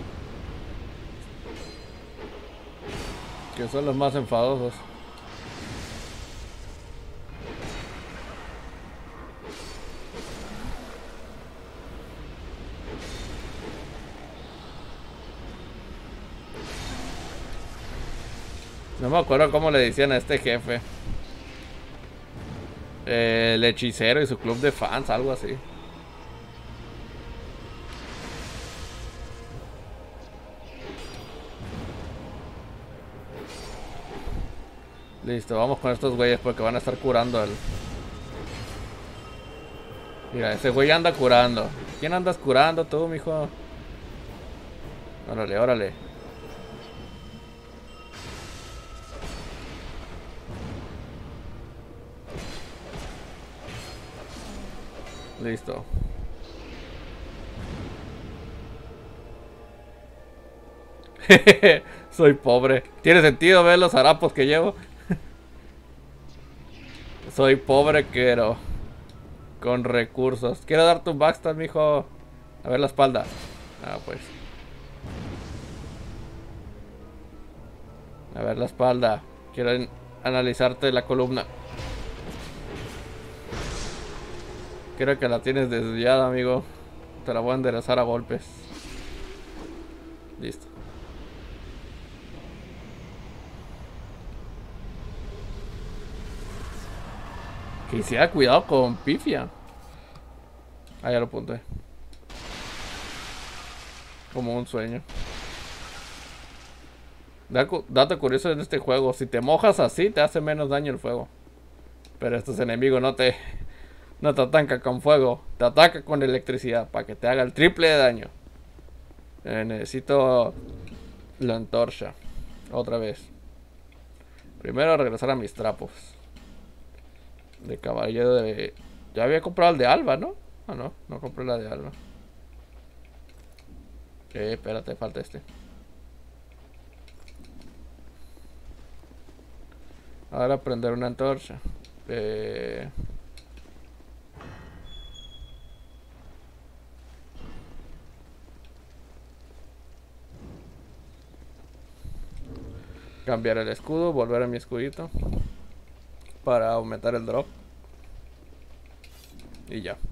[SPEAKER 1] que son los más enfadosos. No me acuerdo cómo le decían a este jefe. Eh, el hechicero y su club de fans, algo así. Listo, vamos con estos güeyes porque van a estar curando al... Mira, ese güey anda curando. ¿Quién andas curando tú, mijo? Órale, órale. Listo. Soy pobre. Tiene sentido ver los harapos que llevo. Soy pobre, quiero. Con recursos. Quiero darte un backstab, mijo. A ver la espalda. Ah, pues. A ver la espalda. Quiero analizarte la columna. Creo que la tienes desviada, amigo. Te la voy a enderezar a golpes. Listo. Que hiciera cuidado con Pifia. Ah, ya lo apunté. Como un sueño. Dato curioso en este juego. Si te mojas así, te hace menos daño el fuego. Pero estos enemigos no te... No te atacan con fuego. Te ataca con electricidad. Para que te haga el triple de daño. Eh, necesito... La antorcha. Otra vez. Primero regresar a mis trapos. De caballero de... Ya había comprado el de Alba, ¿no? Ah, no. No compré la de Alba. Eh, espérate, falta este. Ahora prender una antorcha. Eh... Cambiar el escudo, volver a mi escudito. Para aumentar el drop. Y ya.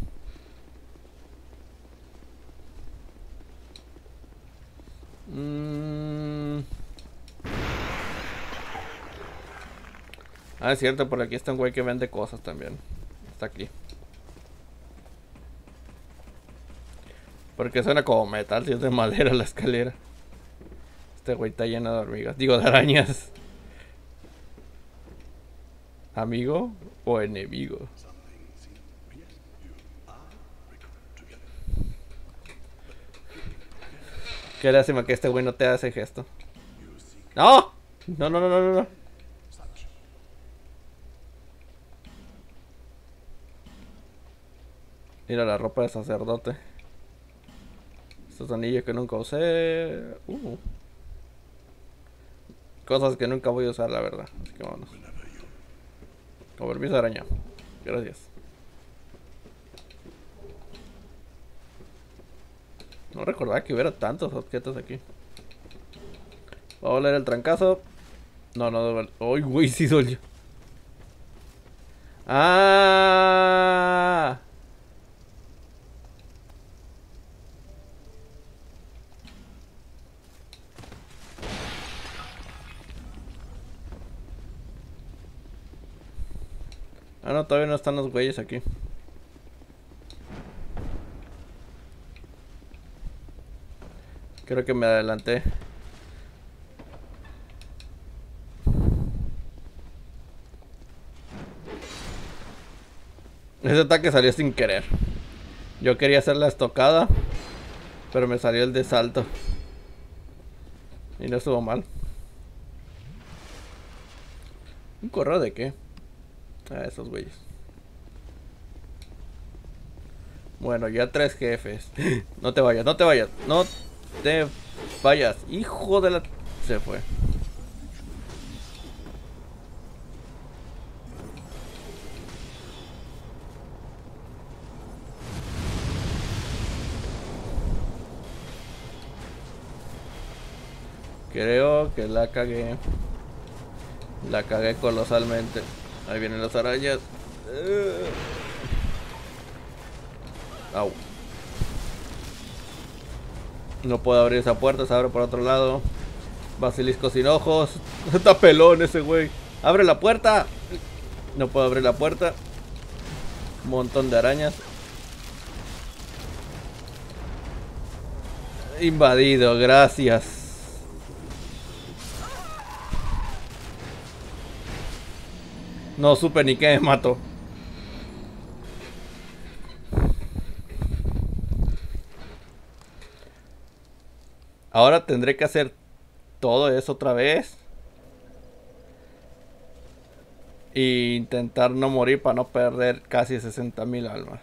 [SPEAKER 1] Mm. Ah, es cierto, por aquí está un güey que vende cosas también. Está aquí. Porque suena como metal, si es de madera la escalera. Este güey está lleno de hormigas. Digo, de arañas. ¿Amigo o enemigo? Qué lástima que este güey no te hace gesto. ¡No! No, no, no, no, no, no. Mira la ropa de sacerdote. Estos anillos que nunca usé. Uh. Cosas que nunca voy a usar, la verdad. Así que vámonos. Con permiso, araña. Gracias. No recordaba que hubiera tantos objetos aquí. Voy a oler el trancazo. No, no debe. ¡Uy, güey! Sí dolió. ¡Ah! Ah, no, todavía no están los güeyes aquí. Creo que me adelanté. Ese ataque salió sin querer. Yo quería hacer la estocada, pero me salió el de salto. Y no estuvo mal. ¿Un correo de qué? Ah, esos güeyes. Bueno, ya tres jefes. No te vayas, no te vayas. No te vayas. Hijo de la... Se fue. Creo que la cagué. La cagué colosalmente. Ahí vienen las arañas. Uh. Au. No puedo abrir esa puerta, se abre por otro lado. Basilisco sin ojos. Está pelón ese güey. ¡Abre la puerta! No puedo abrir la puerta. Un montón de arañas. Invadido, gracias. No supe ni qué me mató. Ahora tendré que hacer todo eso otra vez. E intentar no morir para no perder casi sesenta mil almas.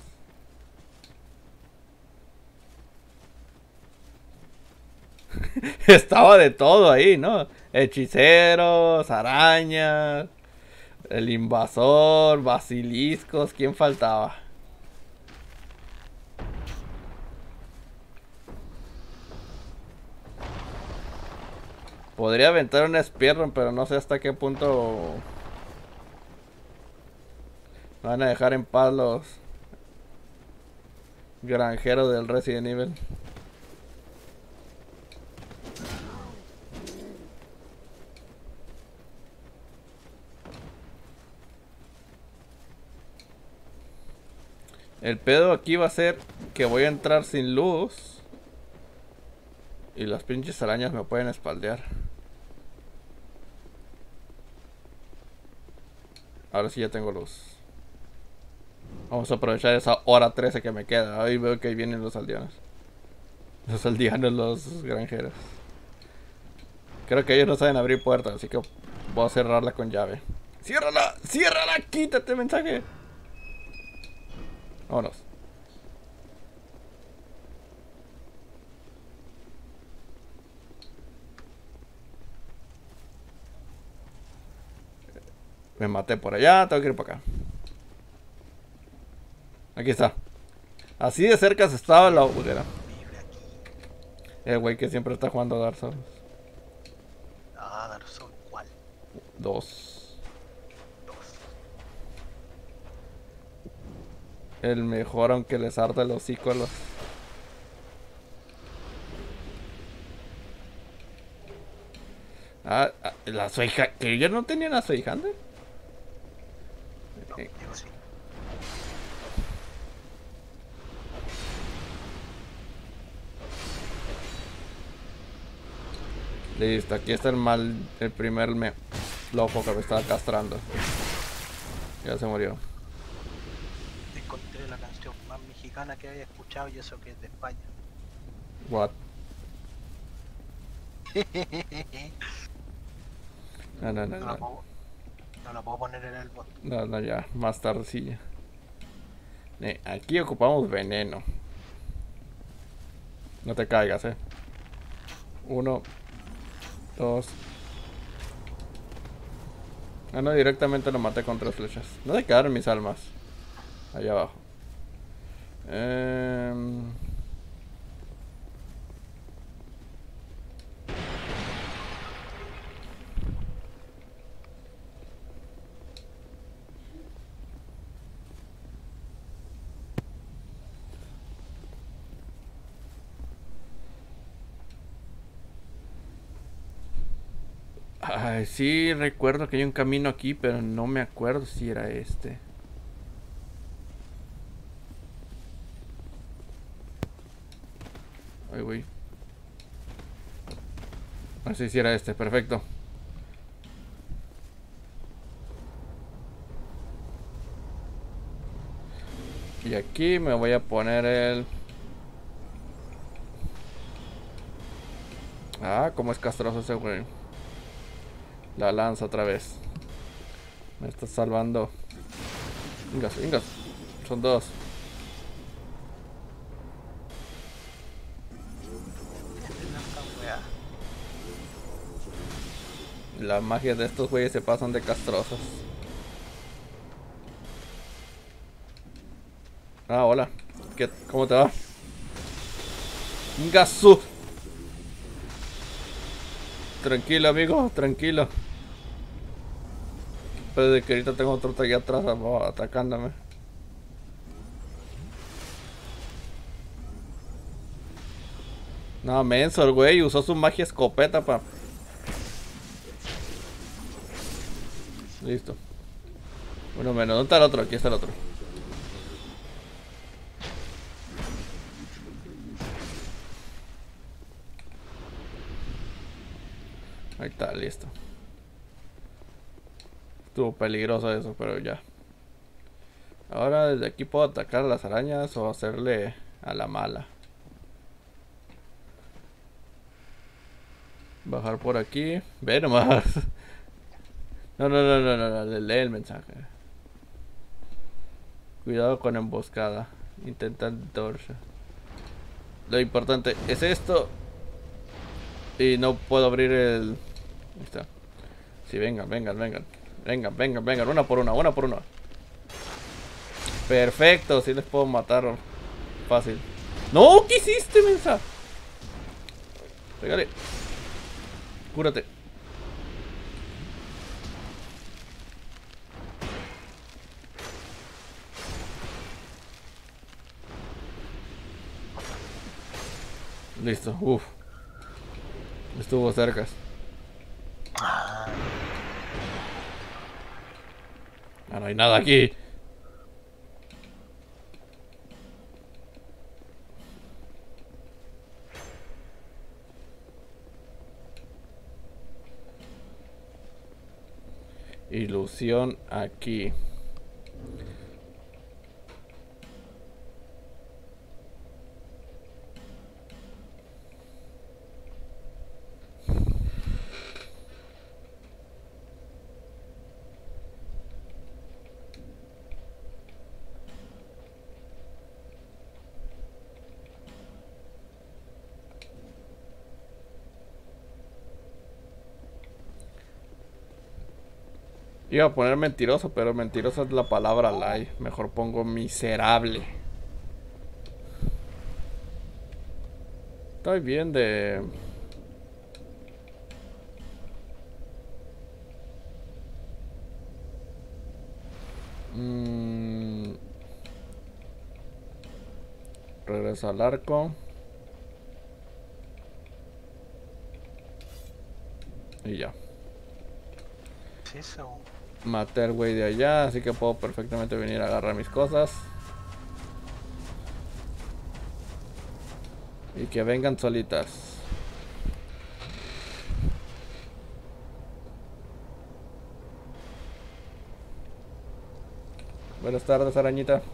[SPEAKER 1] Estaba de todo ahí, ¿no? Hechiceros, arañas, el invasor, basiliscos. ¿Quién faltaba? Podría aventar un Spearrun, pero no sé hasta qué punto van a dejar en paz los granjeros del Resident Evil. El pedo aquí va a ser que voy a entrar sin luz y las pinches arañas me pueden espaldear. Ahora sí ya tengo luz. Vamos a aprovechar esa hora trece que me queda. Ahí veo que ahí vienen los aldeanos. Los aldeanos, los granjeros. Creo que ellos no saben abrir puertas, así que voy a cerrarla con llave. ¡Ciérrala! ¡Ciérrala! ¡Quítate mensaje! Vámonos. Me maté por allá, tengo que ir para acá. Aquí está. Así de cerca se estaba la hoguera. El güey que siempre está jugando a Dark Souls.
[SPEAKER 2] Ah, Dark Souls, ¿cuál?
[SPEAKER 1] Dos.
[SPEAKER 2] Dos.
[SPEAKER 1] El mejor, aunque les arda el hocico a los... Ah, ah, la Soiha... ¿Que ellos no tenían a Soihander?
[SPEAKER 2] No,
[SPEAKER 1] Eh,
[SPEAKER 2] digo sí.
[SPEAKER 1] Listo, aquí está el mal... El primer me... loco que me estaba castrando. Ya se murió.
[SPEAKER 2] Encontré la canción más mexicana que había escuchado y eso que es de España.
[SPEAKER 1] What? No, no, no,
[SPEAKER 2] No la
[SPEAKER 1] no.
[SPEAKER 2] puedo, no la puedo poner en el bot.
[SPEAKER 1] No, no, ya. Más tardecilla. Eh, aquí ocupamos veneno. No te caigas, eh. Uno, dos. Ah, no, directamente lo maté con tres flechas. ¿Dónde quedaron mis almas? Allá abajo. Eh... Ay, sí, recuerdo que hay un camino aquí, pero no me acuerdo si era este. Ay, güey. Así sí era este, perfecto. Y aquí me voy a poner el... Ah, cómo es castroso ese güey. La lanza otra vez. Me está salvando. Vengas, vengas. Son dos. La magia de estos güeyes se pasan de castrosas. Ah, hola. ¿Qué, ¿Cómo te va? Gasú. Tranquilo, amigo, tranquilo. Pero de que ahorita tengo otro allá atrás atacándome. No, menso, el güey usó su magia escopeta pa... Listo. Bueno, menos, ¿dónde está el otro? Aquí está el otro. Ahí está, listo. Estuvo peligroso eso, pero ya. Ahora desde aquí puedo atacar a las arañas o hacerle a la mala. Bajar por aquí. Ve nomás. No, no, no, no, no, no. Lee el mensaje. Cuidado con emboscada. Intentan torcha. Lo importante es esto. Y no puedo abrir el... Ahí está. Sí, vengan, vengan, vengan. Vengan, vengan, vengan. Una por una, una por una. Perfecto, sí les puedo matar fácil. ¡No! ¿Qué hiciste, mensa? Pégale. Cúrate. Listo, uff. Estuvo cerca.
[SPEAKER 2] Ah,
[SPEAKER 1] Ah, no hay nada aquí. Ilusión aquí. Iba a poner mentiroso, pero mentiroso es la palabra lie. Mejor pongo miserable. Estoy bien de... Mm... Regreso al arco. Y ya.
[SPEAKER 2] ¿qué es eso?
[SPEAKER 1] Maté al güey de allá, así que puedo perfectamente venir a agarrar mis cosas. Y que vengan solitas. Buenas tardes, arañita.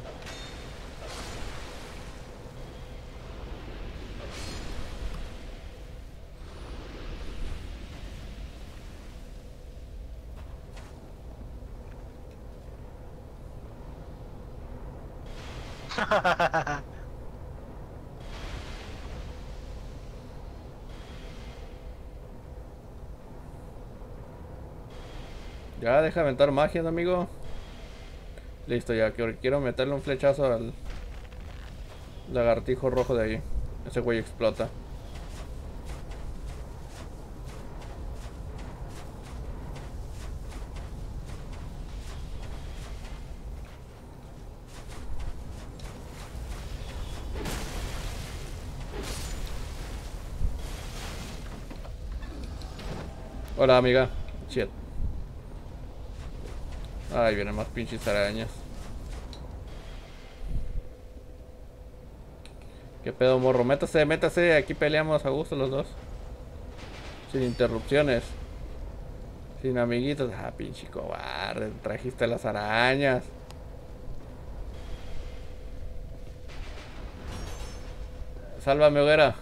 [SPEAKER 1] Ya, deja de aventar magias, amigo. Listo, ya que quiero meterle un flechazo al lagartijo rojo de ahí. Ese güey explota. Hola, amiga. Shit. Ay, vienen más pinches arañas. ¿Qué pedo, morro? Métase, métase. Aquí peleamos a gusto los dos. Sin interrupciones. Sin amiguitos. Ah, pinche cobarde. Trajiste las arañas. Sálvame, hoguera.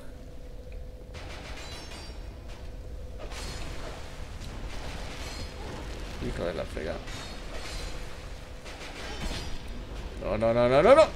[SPEAKER 1] Hijo de la fregada. No, no, no, no, no, no.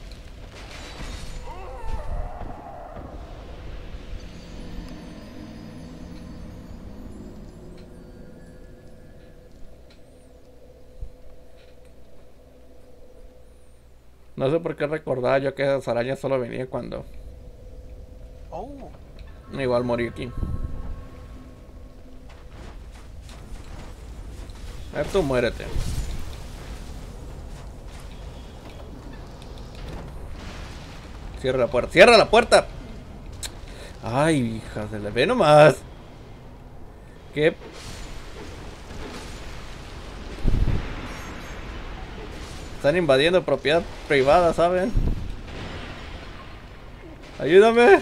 [SPEAKER 1] No sé por qué recordaba yo que esas arañas solo venían cuando...
[SPEAKER 2] Oh,
[SPEAKER 1] Igual morí aquí. A ver, tú muérete. Cierra la puerta. ¡Cierra la puerta! Ay, hijas de la... Ve nomás. ¿Qué? Están invadiendo propiedad privada, ¿saben? Ayúdame.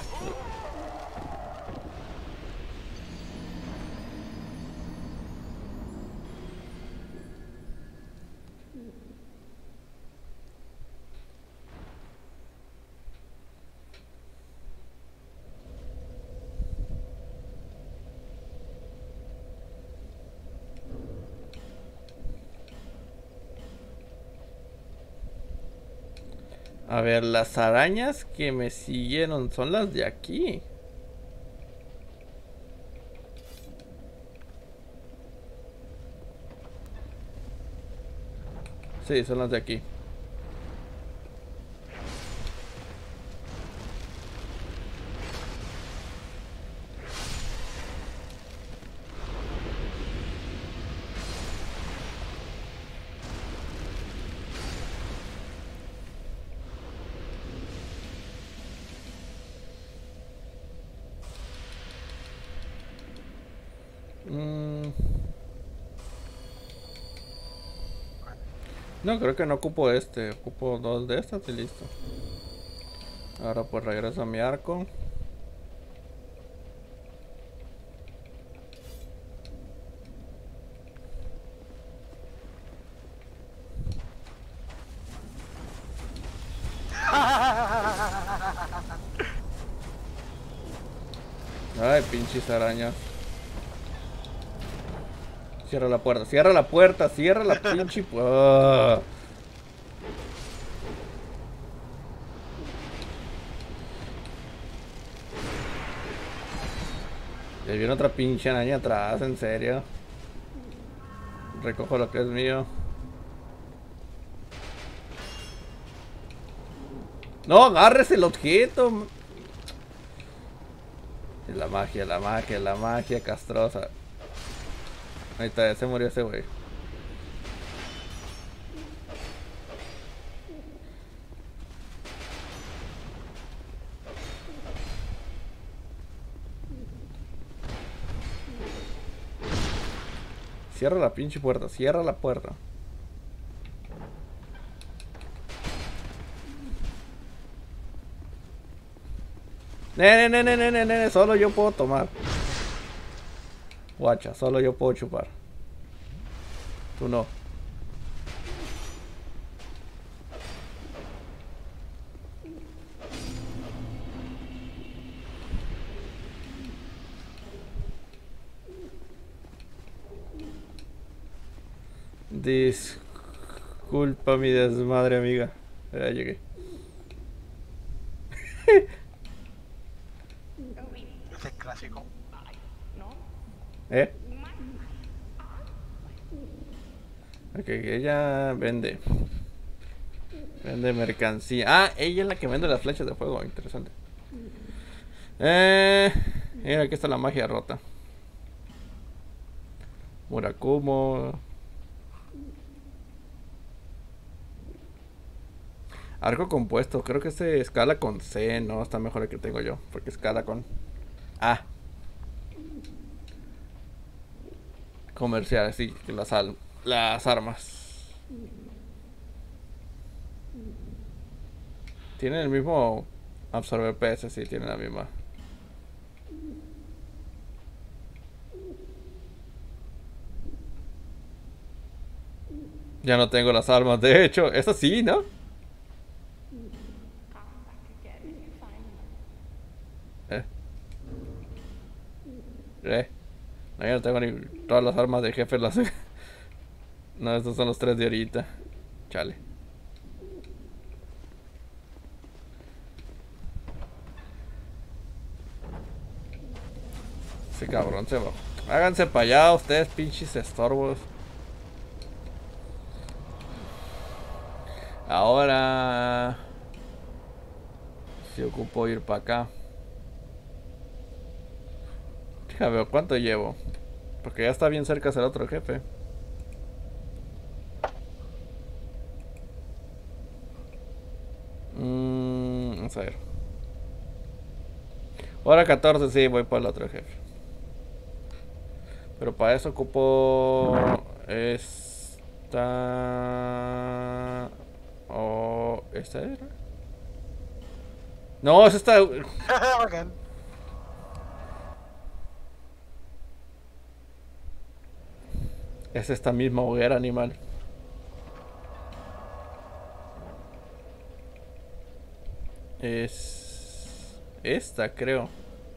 [SPEAKER 1] A ver, las arañas que me siguieron son las de aquí. Sí, son las de aquí. Mm. No, creo que no ocupo este. Ocupo dos de estas y listo. Ahora pues regreso a mi arco. Ay, pinches arañas. Cierra la puerta, cierra la puerta, cierra la pinche puerta. Le viene otra pinche araña atrás, en serio. Recojo lo que es mío. No, agarres el objeto. La magia, la magia, la magia castrosa. Ahí está, ya se murió ese güey. Cierra la pinche puerta, cierra la puerta. Nene, nene, nene, nene, solo yo puedo tomar. Guacha, solo yo puedo chupar. Tú no. Disculpa mi desmadre, amiga. Ya llegué.
[SPEAKER 2] Ese clásico.
[SPEAKER 1] ¿Eh? Ok, ella vende. Vende mercancía. Ah, ella es la que vende las flechas de fuego. Interesante. Eh, mira, aquí está la magia rota. Murakumo. Arco compuesto. Creo que este escala con C. No, está mejor el que tengo yo. Porque escala con A. Comercial, sí. Que las, al las armas. Tienen el mismo absorber P S. Sí, tienen la misma. Ya no tengo las armas. De hecho, esa sí, ¿no? Eh. Eh. No, ya no tengo ni todas las armas de jefe. Las... no, estos son los tres de ahorita. Chale. Ese cabrón se va. Háganse para allá ustedes, pinches estorbos. Ahora... si ocupo ir para acá. Déjame ver cuánto llevo. Porque ya está bien cerca del otro jefe. Mm, vamos a ver. Hora catorce, sí, voy para el otro jefe. Pero para eso ocupo... esta... o... ¿esta era? No, es esta...
[SPEAKER 2] Bacán.
[SPEAKER 1] es esta misma hoguera, animal. Es... esta, creo.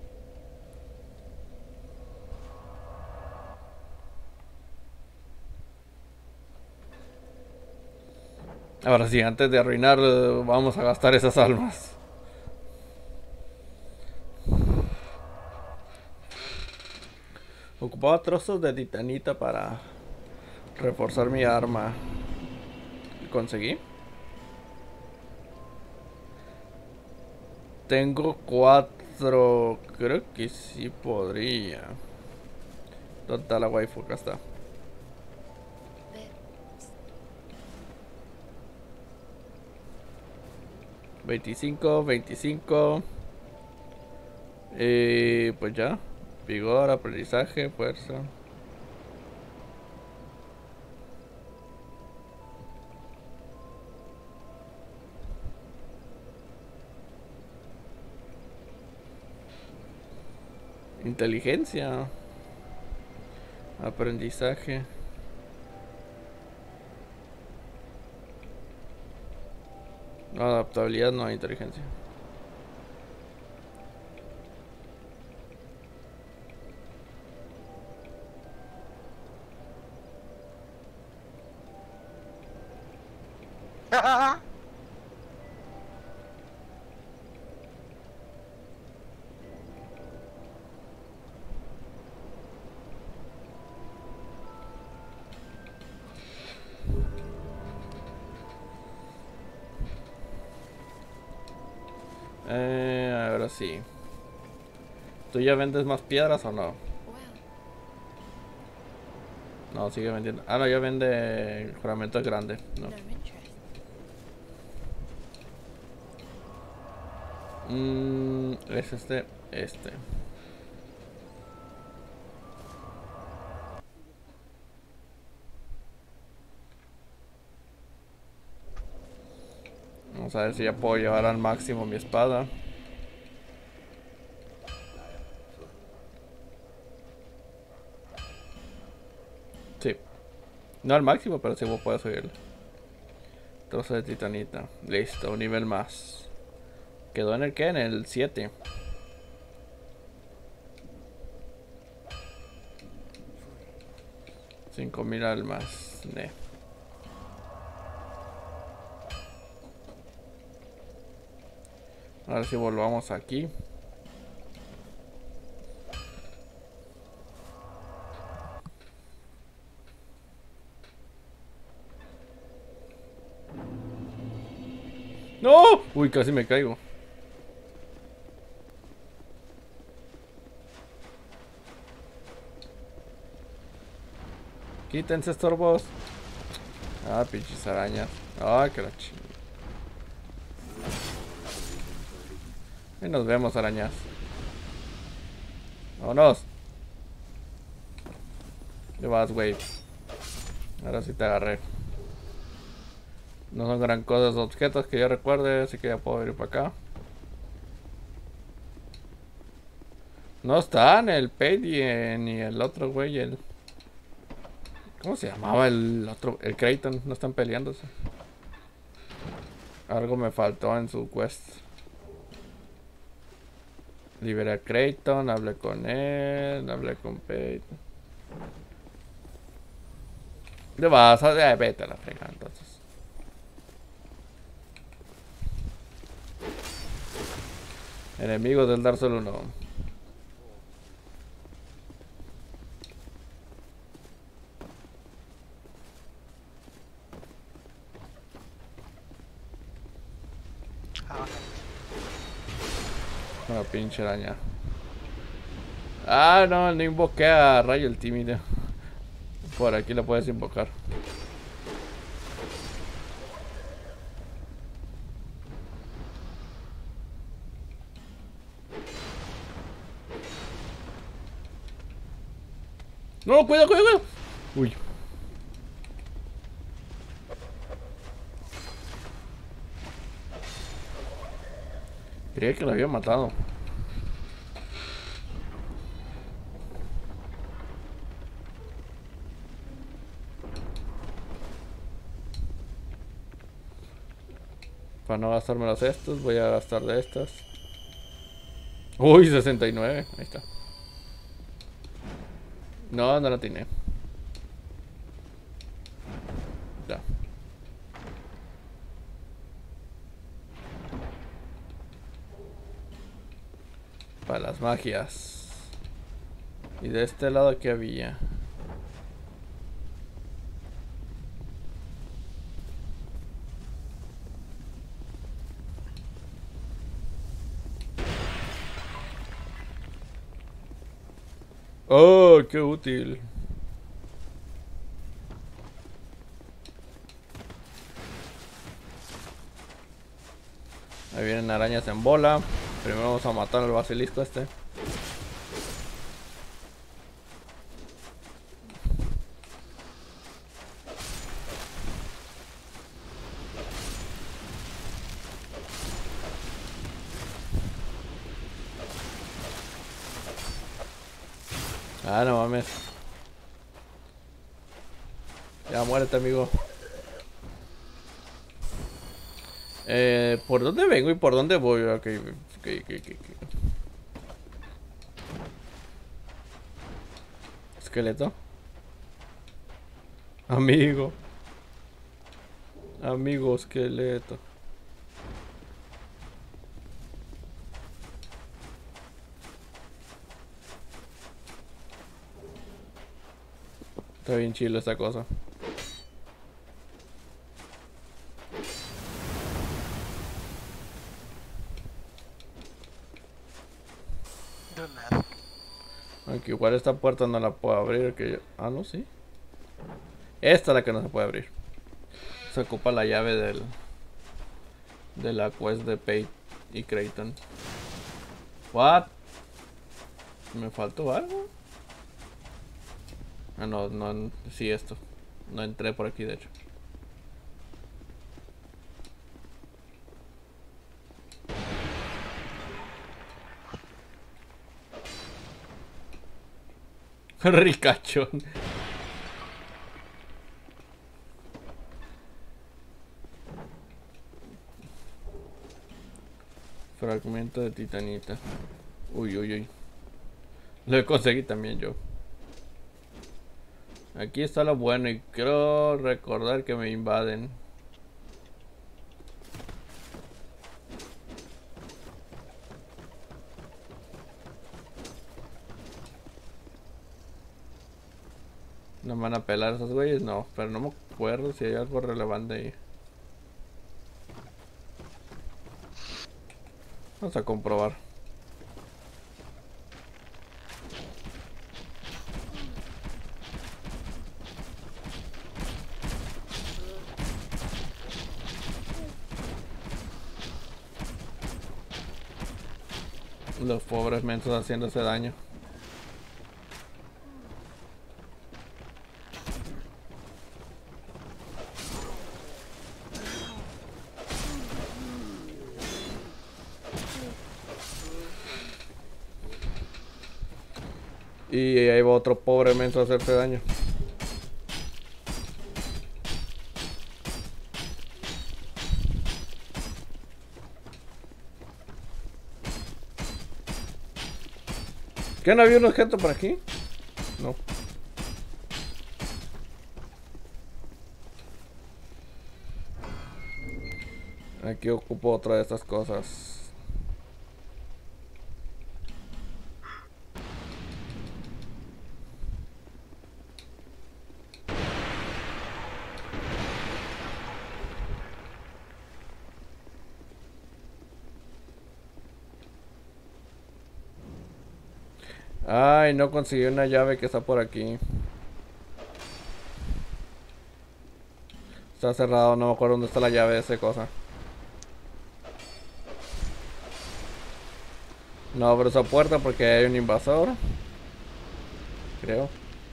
[SPEAKER 1] Ahora sí, antes de arruinar, eh, vamos a gastar esas almas. Ocupaba trozos de titanita para reforzar mi arma. ¿Conseguí? Tengo cuatro. Creo que sí podría. ¿Dónde está la waifu? Acá está. veinticinco, veinticinco. Eh, pues ya. Vigor, aprendizaje, fuerza. Inteligencia. Aprendizaje. No, adaptabilidad no hay inteligencia. Eh, ahora sí. ¿Tú ya vendes más piedras o no? No, sigue vendiendo. Ah, no, ya vende el juramento grande. No. Mm, es este. Este. Vamos a ver si ya puedo llevar al máximo mi espada. Sí. No al máximo, pero sí puedo subirlo. Trozo de titanita. Listo, un nivel más. ¿Quedó en el qué? En el siete. cinco mil almas. Ne. ver si volvamos aquí. ¡No! Uy, casi me caigo. Quítense estorbos. Ah, pinches arañas. Ah, que la chingada. Y nos vemos, arañas. Vámonos. ¿Qué vas, güey? Ahora sí te agarré. No son gran cosa esos objetos que yo recuerde, así que ya puedo ir para acá. No están el Page ni el otro güey, el... ¿Cómo se llamaba el otro? El Creighton, no están peleándose. Algo me faltó en su quest. Liberé a Creighton, hablé con él, hablé con Page. ¿Qué vas a hacer? Vete a la fregada entonces. Enemigos del Dark Souls uno.
[SPEAKER 2] Ah,
[SPEAKER 1] Una pinche araña. Ah, no, no invoqué a Rayo el tímido. Por aquí lo puedes invocar. No, cuidado, cuidado, cuidado. Uy. Creía que lo había matado. Para no gastarme los estos, voy a gastar de estas. Uy, sesenta y nueve. Ahí está. No, no lo tiene. Ya. Para las magias. Y de este lado, ¿qué había? Oh, qué útil. Ahí vienen arañas en bola. Primero vamos a matar al basilisco este. Ah, no mames. Ya muérete, amigo. Eh, ¿por dónde vengo y por dónde voy? Ok, ok, ok, ok. Esqueleto. Amigo. Amigo esqueleto. Está bien chilo esta cosa.
[SPEAKER 2] de nada.
[SPEAKER 1] Aunque igual esta puerta no la puedo abrir. Que yo... Ah, no, sí. Esta es la que no se puede abrir. Se ocupa la llave del... De la quest de Pate y Creighton. What? ¿Me faltó algo? Ah, no, no, sí, esto. No entré por aquí, de hecho. Ricachón. Fragmento de titanita. Uy, uy, uy. Lo conseguí también yo. Aquí está lo bueno y creo recordar que me invaden. No me van a pelar esos güeyes, no. Pero no me acuerdo si hay algo relevante ahí. Vamos a comprobar. Los pobres mensos haciéndose daño. Y ahí va otro pobre menso a hacerse daño. ¿Qué no había un objeto por aquí? No. Aquí ocupo otra de estas cosas. Ay, no conseguí una llave que está por aquí. Está cerrado, no me acuerdo dónde está la llave de esa cosa. No abro esa puerta porque hay un invasor. Creo.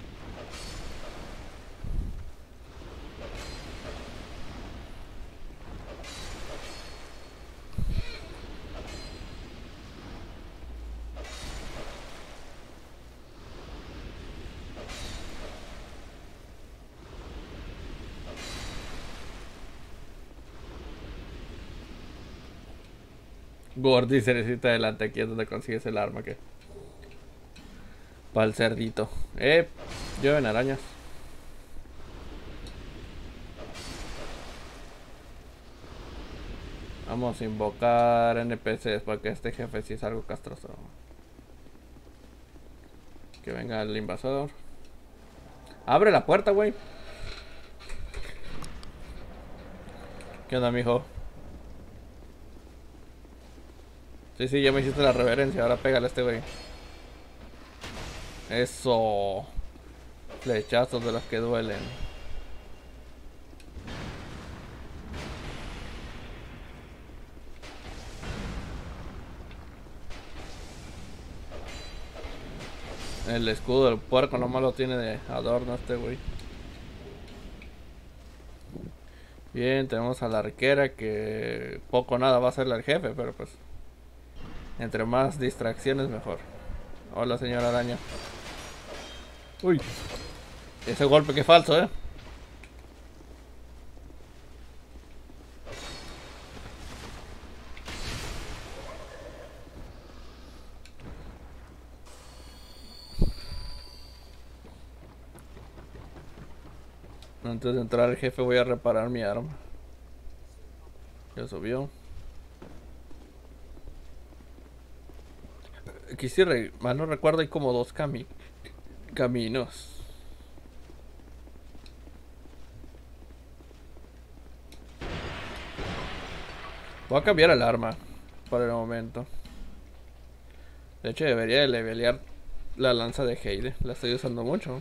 [SPEAKER 1] Gordy se necesita adelante, aquí es donde consigues el arma que. Para el cerdito. Eh, llueven arañas. Vamos a invocar N P Cs porque este jefe sí es algo castroso. Que venga el invasor. Abre la puerta, güey. ¿Qué onda, mijo? Sí, sí, ya me hiciste la reverencia. Ahora pégale a este güey. Eso. Flechazos de los que duelen. El escudo del puerco nomás lo tiene de adorno este güey. Bien, tenemos a la arquera que poco o nada va a hacerle al jefe, pero pues entre más distracciones mejor. Hola, señora araña. Uy, ese golpe que falso, eh. Antes de entrar el jefe voy a reparar mi arma. Ya subió. Aquí si re mal no recuerdo hay como dos cami caminos. Voy a cambiar el arma por el momento. De hecho debería de levelear la lanza de Heide. La estoy usando mucho.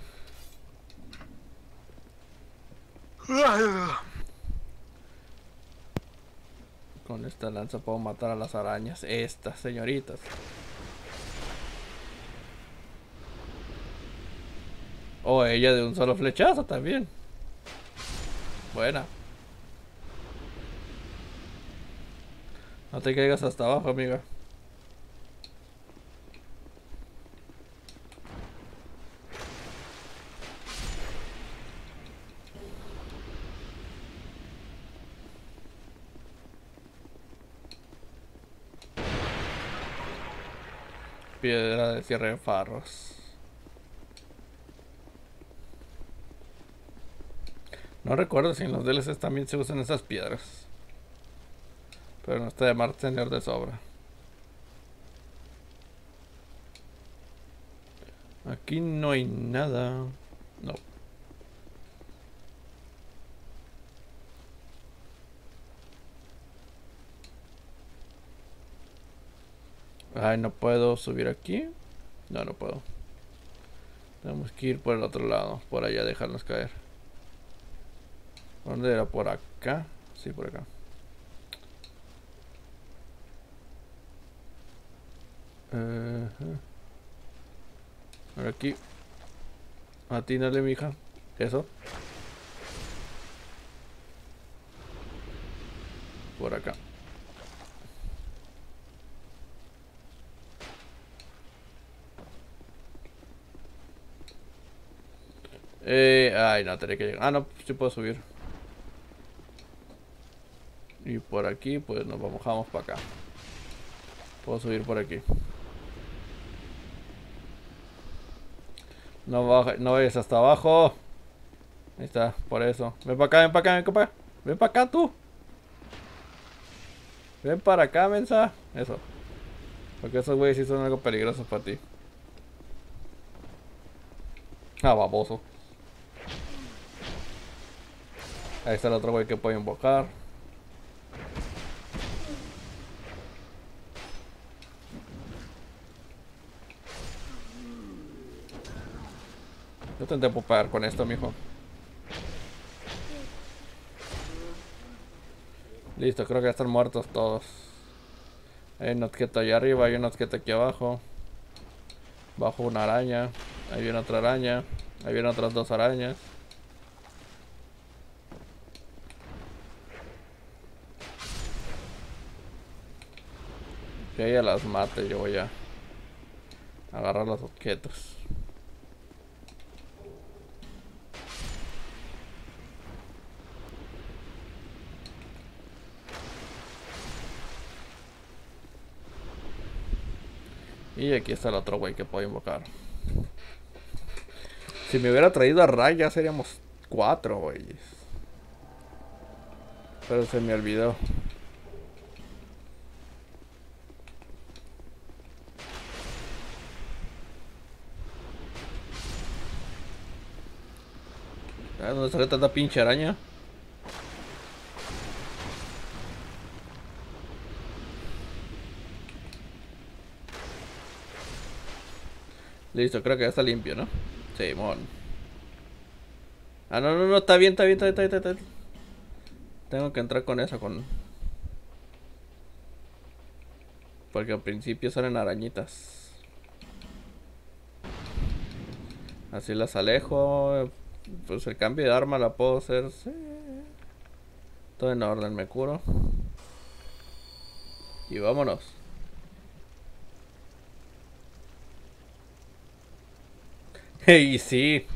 [SPEAKER 1] Con esta lanza puedo matar a las arañas. Estas señoritas. O ella de un solo flechazo también. Buena. No te caigas hasta abajo, amiga. Piedra de cierre de farros. No recuerdo si en los D L Cs también se usan esas piedras. Pero no está de más tener de sobra. Aquí no hay nada. No. Ay, no puedo subir aquí. No, no puedo. Tenemos que ir por el otro lado. Por allá, dejarnos caer. ¿Dónde era? ¿Por acá? Sí, por acá. Uh-huh. Ahora aquí. Atínale, mija. Eso. Por acá. Eh, ay, no, tenía que llegar. Ah, no, sí puedo subir. Y por aquí, pues nos bajamos para acá. Puedo subir por aquí. No, baja, no vayas hasta abajo. Ahí está, por eso. Ven para acá, ven para acá, ven para acá. Ven para acá tú. Ven para acá, mensa. Eso. Porque esos güeyes sí son algo peligrosos para ti. Ah, baboso. Ahí está el otro güey que puede invocar. Yo intenté popar con esto, mijo. Listo, creo que ya están muertos todos. Hay un objeto allá arriba, hay un objeto aquí abajo. Bajo una araña. Ahí viene otra araña. Ahí vienen otras dos arañas. Que ella las mate, yo voy a agarrar los objetos. Y aquí está el otro güey que puedo invocar. Si me hubiera traído a Ray ya seríamos cuatro güeyes. Pero se me olvidó. ¿Dónde sale tanta pinche araña? Listo, creo que ya está limpio, ¿no? Sí, mon. Ah, no, no, no, está bien, está bien, está bien, está bien, está bien. Tengo que entrar con eso, con... Porque al principio salen arañitas. Así las alejo. Pues el cambio de arma la puedo hacer. Sí. Todo en orden, me curo. Y vámonos. Y sí.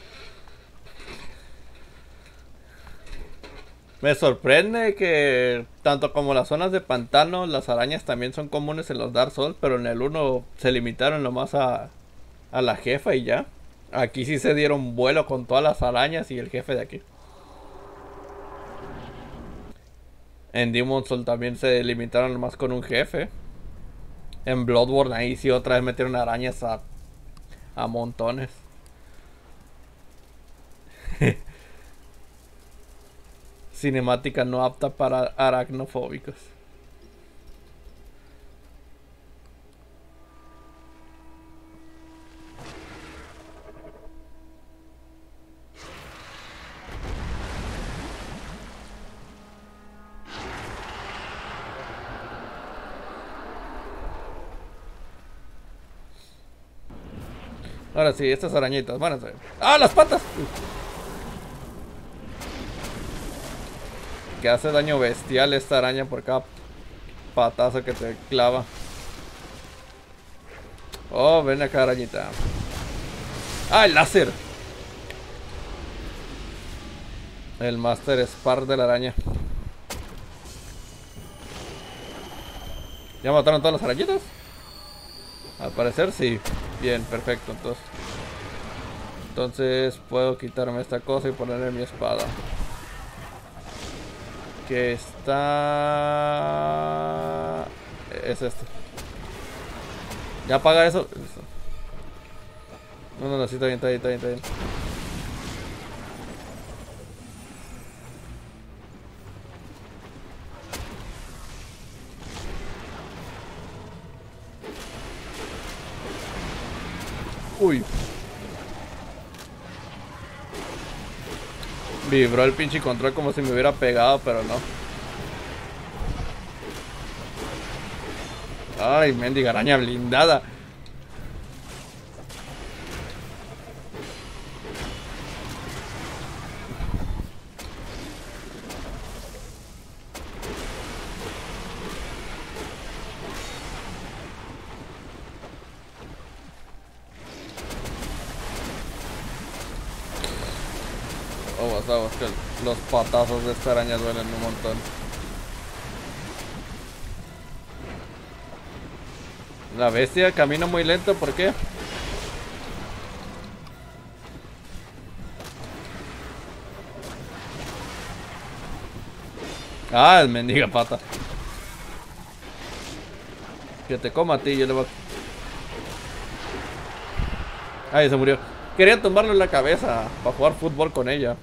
[SPEAKER 1] Me sorprende que tanto como las zonas de pantano, las arañas también son comunes en los Dark Souls, pero en el uno se limitaron nomás a, a la jefa y ya. Aquí sí se dieron vuelo con todas las arañas y el jefe de aquí. En Demon's Souls también se limitaron nomás con un jefe. En Bloodborne ahí sí otra vez metieron arañas a, a montones. Cinemática no apta para aracnofóbicos. Ahora sí, estas arañitas van a ser. ¡Ah, las patas! Que hace daño bestial esta araña por cada patazo que te clava. Oh, ven acá, arañita. ¡Ah, el láser! El Master Spar de la araña. ¿Ya mataron todas las arañitas? Al parecer sí. Bien, perfecto. Entonces, entonces puedo quitarme esta cosa y ponerle mi espada. Que está... Es esto. Ya apaga eso. Listo. No, no, no, sí, está bien, está bien, está bien, está bien. Uy. Vibró el pinche control como si me hubiera pegado, pero no. Ay, mendiga araña blindada. Aguas, aguas, que los patazos de esta araña duelen un montón. La bestia camina muy lento, ¿por qué? Ah, el mendiga pata. Que te coma a ti, yo le voy a... Ay, se murió. Quería tumbarle en la cabeza para jugar fútbol con ella.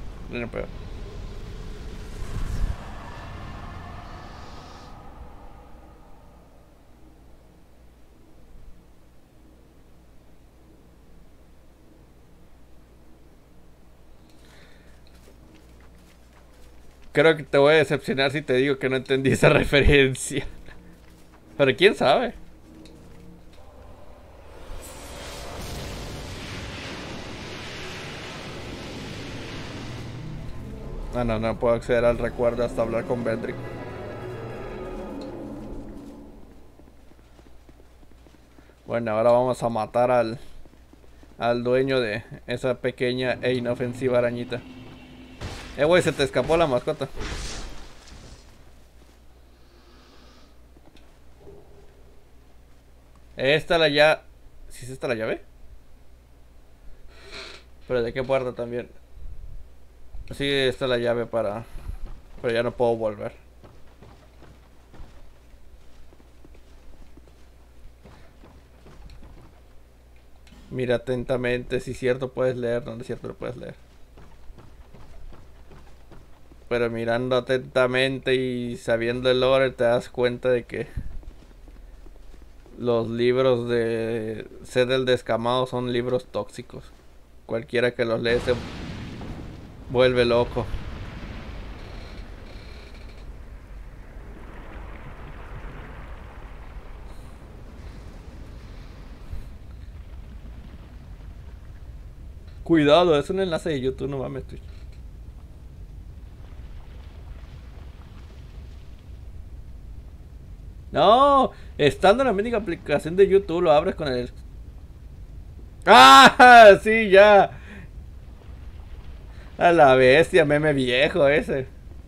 [SPEAKER 1] Creo que te voy a decepcionar si te digo que no entendí esa referencia. Pero quién sabe. Ah, no, no puedo acceder al recuerdo hasta hablar con Vendrick. Bueno, ahora vamos a matar al al dueño de esa pequeña e inofensiva arañita. Eh, güey, se te escapó la mascota. Esta la llave. ¿Sí es esta la llave? Pero ¿de qué puerta también? Sí, esta es la llave para... Pero ya no puedo volver. Mira atentamente, si es cierto puedes leer, no es cierto lo puedes leer. Pero mirando atentamente y sabiendo el lore te das cuenta de que los libros de Sed del Descamado son libros tóxicos. Cualquiera que los lee se vuelve loco. Cuidado, es un enlace de YouTube, no mames, Twitch. No, estando en la mítica aplicación de YouTube lo abres con el... ¡Ah! Sí, ya. A la bestia, meme viejo ese.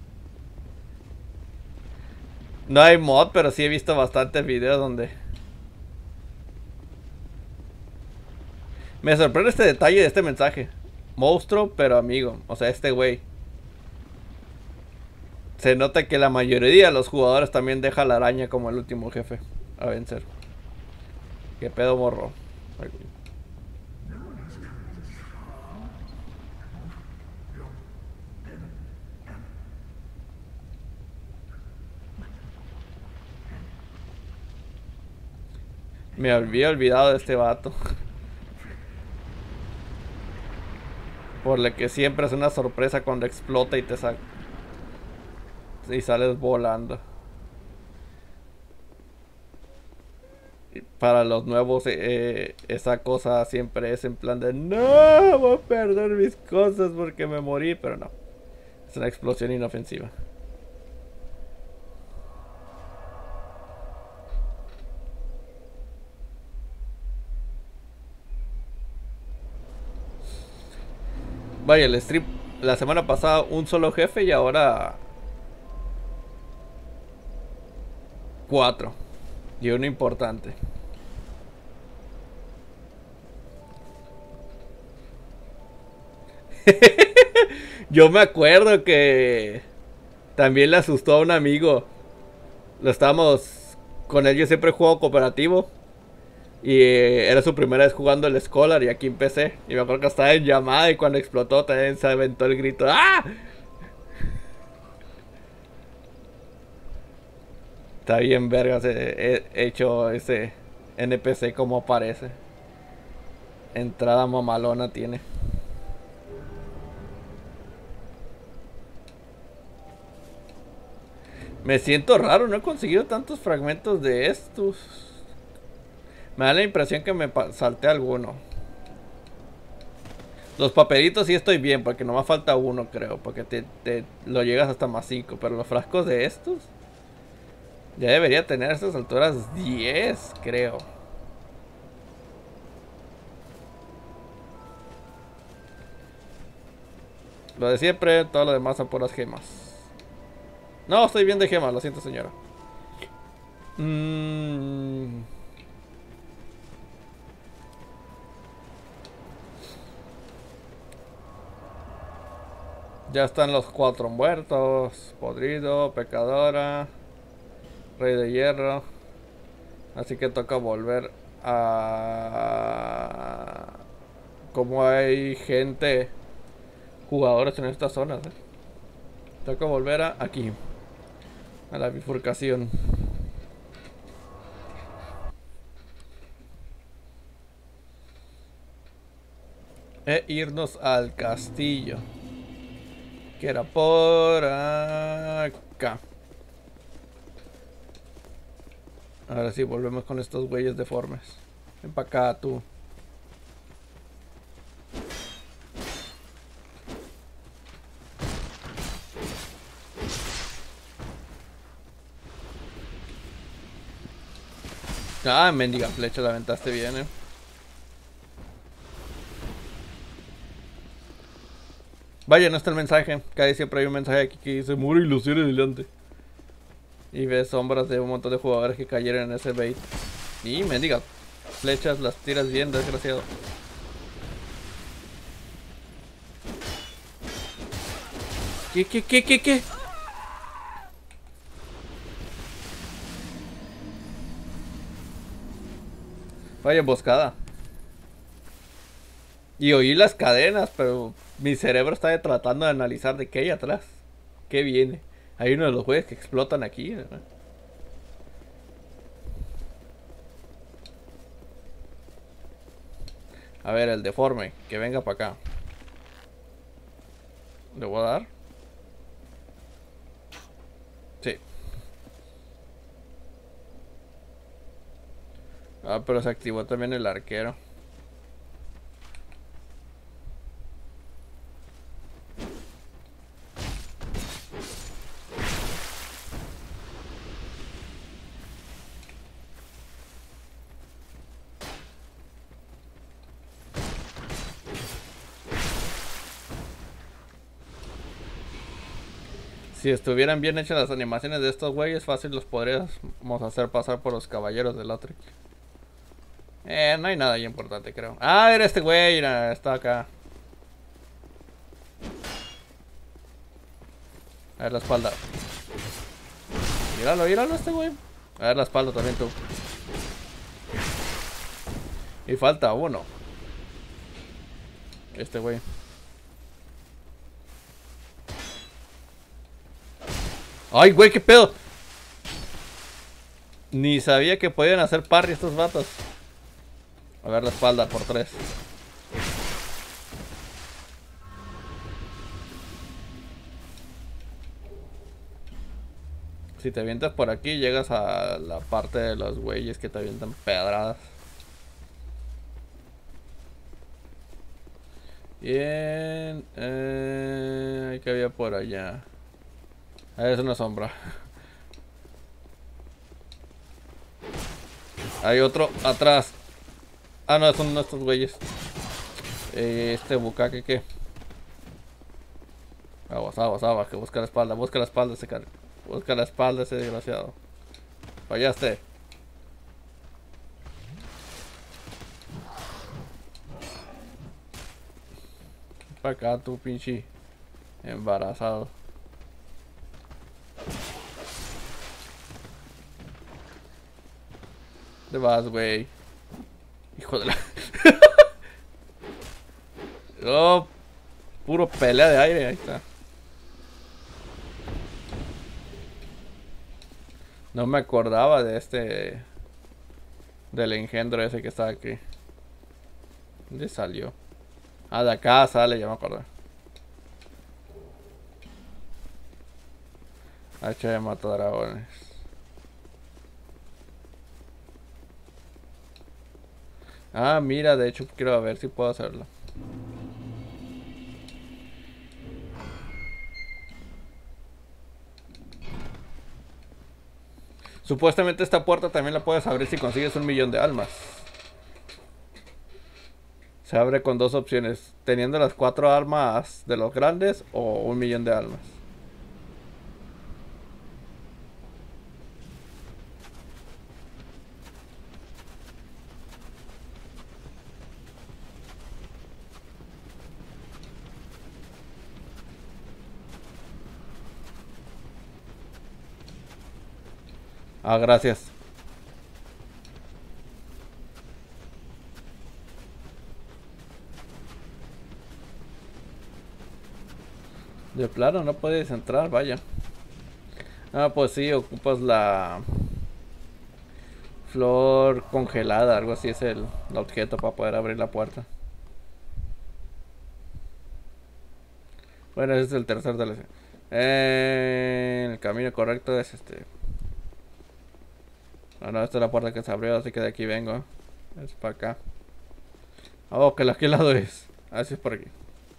[SPEAKER 1] No hay mod, pero sí he visto bastantes videos donde... Me sorprende este detalle de este mensaje. Monstruo, pero amigo. O sea, este güey. Se nota que la mayoría de los jugadores también deja a la araña como el último jefe a vencer. ¿Qué pedo, morro? Ay, güey. Me había olvidado de este vato. Por lo que siempre es una sorpresa cuando explota y te saca. Y sales volando. Y para los nuevos, eh, esa cosa siempre es en plan de no, voy a perder mis cosas porque me morí. Pero no. Es una explosión inofensiva. Vaya, el stream la semana pasada un solo jefe y ahora cuatro. Y uno importante. Yo me acuerdo que también le asustó a un amigo. Lo estábamos... Con él yo siempre juego cooperativo. Y eh, era su primera vez jugando el Scholar y aquí empecé. Y me acuerdo que estaba en llamada y cuando explotó también se aventó el grito. ¡Ah! Está bien vergas he, he hecho ese N P C como aparece. entrada mamalona tiene. Me siento raro, no he conseguido tantos fragmentos de estos. Me da la impresión que me salté alguno. Los papelitos sí estoy bien, porque nomás falta uno, creo. Porque te, te lo llegas hasta más cinco. Pero los frascos de estos ya debería tener a estas alturas diez, creo. Lo de siempre, todo lo demás son puras gemas. No, estoy bien de gemas, lo siento, señora. Mmm... Ya están los cuatro muertos. Podrido, pecadora, rey de hierro. Así que toca volver a... Como hay gente, jugadores en estas zonas, ¿eh? Toca volver a aquí, a la bifurcación. E irnos al castillo, que era por acá. Ahora sí, volvemos con estos güeyes deformes. Ven para acá, tú. Ah, mendiga flecha, la aventaste bien, eh. Vaya, no está el mensaje. Casi siempre hay un mensaje aquí que dice Muro ilusión adelante. Y ves sombras de un montón de jugadores que cayeron en ese bait. Y mendiga flechas, las tiras bien, desgraciado. ¿Qué, qué, qué, qué, qué? Vaya emboscada. Y oí las cadenas, pero mi cerebro está tratando de analizar de qué hay atrás. ¿Qué viene? Hay uno de los juegos que explotan aquí, ¿verdad? A ver, el deforme, que venga para acá. ¿Le voy a dar? Sí. Ah, pero se activó también el arquero. Si estuvieran bien hechas las animaciones de estos güeyes, fácil los podríamos hacer pasar por los caballeros de Lothric. Eh, no hay nada ahí importante, creo. Ah, era este güey, era, está acá. A ver la espalda. Míralo, míralo este güey. A ver la espalda también tú. Y falta uno. Este güey. Ay, güey, qué pedo. Ni sabía que podían hacer parry estos vatos. A ver la espalda por tres. Si te avientas por aquí, llegas a la parte de los güeyes que te avientan pedradas. Bien. Eh, ¿qué había por allá? Ah, es una sombra. Hay otro atrás. Ah, no, son estos güeyes. Eh, este bucaque, ¿qué? Aguas, aguas, aguas, que busca la espalda, busca la espalda ese cara. Busca la espalda ese desgraciado. Fallaste. Para acá, tu pinche embarazado. ¿Dónde vas, güey? Hijo de la... Oh, puro pelea de aire, ahí está. No me acordaba de este... Del engendro ese que está aquí. ¿Dónde salió? Ah, de acá sale, ya me acordé. H de matadragones. Ah, mira, de hecho quiero ver si puedo hacerlo. Supuestamente esta puerta también la puedes abrir si consigues un millón de almas. Se abre con dos opciones, teniendo las cuatro armas de los grandes o un millón de almas. Ah, gracias. De plano no puedes entrar, vaya. Ah, pues sí, ocupas la flor congelada, algo así es el, el objeto para poder abrir la puerta. Bueno, ese es el tercer D L C. Eh, el camino correcto es este. Ah, no, esta es la puerta que se abrió, así que de aquí vengo. Es para acá. Oh, que ¿qué lado es? Así es por aquí.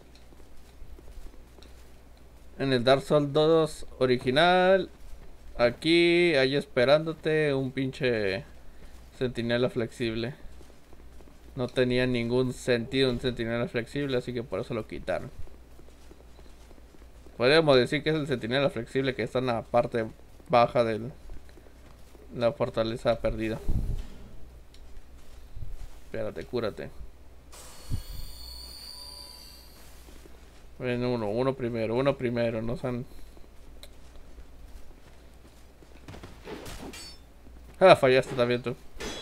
[SPEAKER 1] En el Dark Souls dos original, aquí hay esperándote un pinche centinela flexible. No tenía ningún sentido un centinela flexible, así que por eso lo quitaron. Podríamos decir que es el centinela flexible que está en la parte baja de la fortaleza perdida. Espérate, cúrate. Bueno, uno, uno primero, uno primero, no sean... Ah, fallaste también tú.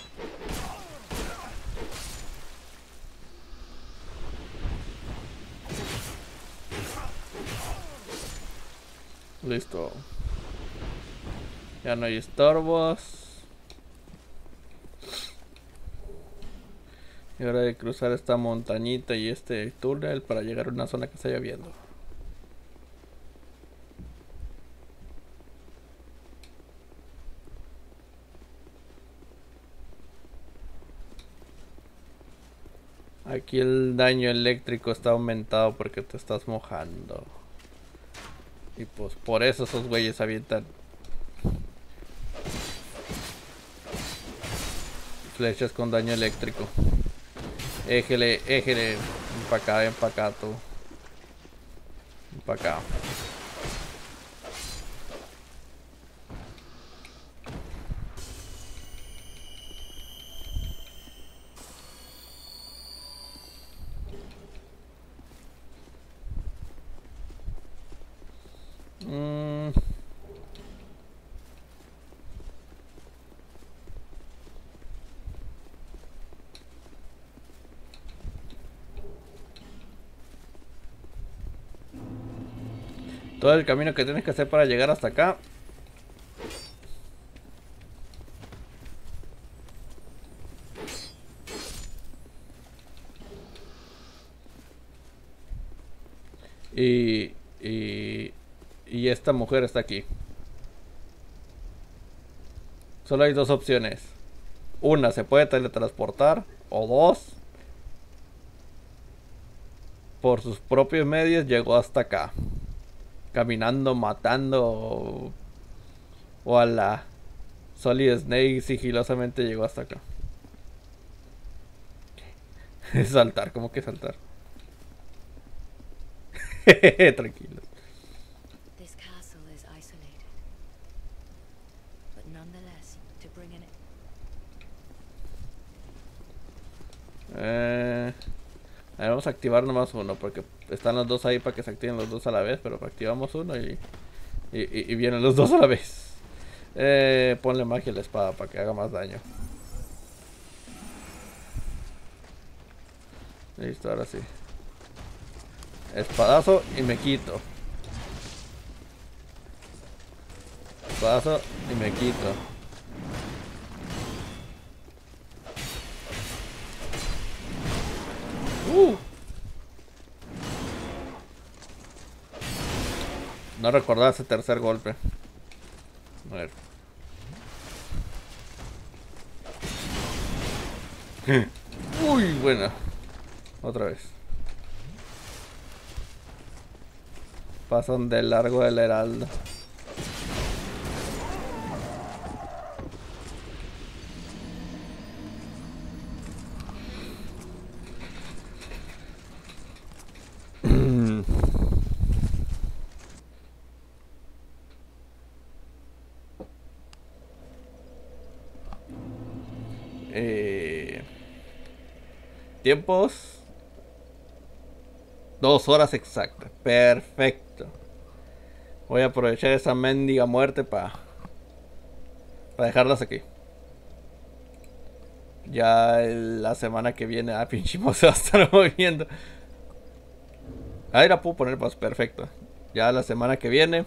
[SPEAKER 1] Listo. Ya no hay estorbos. Y ahora hay que cruzar esta montañita y este túnel para llegar a una zona que está lloviendo. Aquí el daño eléctrico está aumentado porque te estás mojando. Y pues por eso esos güeyes avientan flechas con daño eléctrico. Éjele, éjele. Ven pa' acá, ven pa' acá tú. Ven pa' acá. Mm. Todo el camino que tienes que hacer para llegar hasta acá. Y, y, y esta mujer está aquí. Solo hay dos opciones. Una, se puede teletransportar. O dos, por sus propios medios llegó hasta acá. Caminando, matando. O, o a la Solid Snake sigilosamente llegó hasta acá. Saltar, ¿cómo que saltar? Tranquilo.
[SPEAKER 3] This castle is isolated, but nonetheless, to bring in
[SPEAKER 1] Eh, a ver, vamos a activar nomás uno porque están los dos ahí para que se activen los dos a la vez, pero activamos uno y, y, y, y vienen los dos a la vez. Eh, ponle magia a la espada para que haga más daño. Listo, ahora sí. Espadazo y me quito. Espadazo y me quito. Uh. No recordaba ese tercer golpe. A ver. Uy, buena. Otra vez. Pasan de largo el heraldo. eh, tiempos. Dos horas exactas. Perfecto. Voy a aprovechar esa mendiga muerte para para dejarlas aquí. Ya el- la semana que viene, ah, pinche mouse se va a estar moviendo. Ahí la puedo poner más perfecto. Ya la semana que viene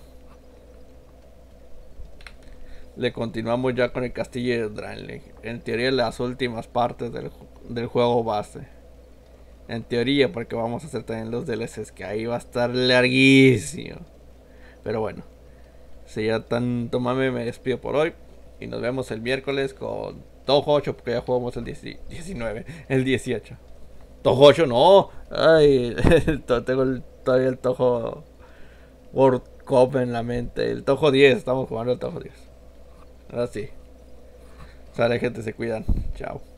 [SPEAKER 1] le continuamos ya con el castillo de Dranling. En teoría las últimas partes del, del juego base. En teoría, porque vamos a hacer también los D L Cs, que ahí va a estar larguísimo. Pero bueno, si ya tanto mame, me despido por hoy. Y nos vemos el miércoles con Touhou ocho, porque ya jugamos el diecinueve, el dieciocho. Touhou ocho no. Ay, tengo el, todavía el Touhou World Cup en la mente. El Touhou diez, estamos jugando el Touhou diez. Ahora sí. Sale, gente, se cuidan. Chao.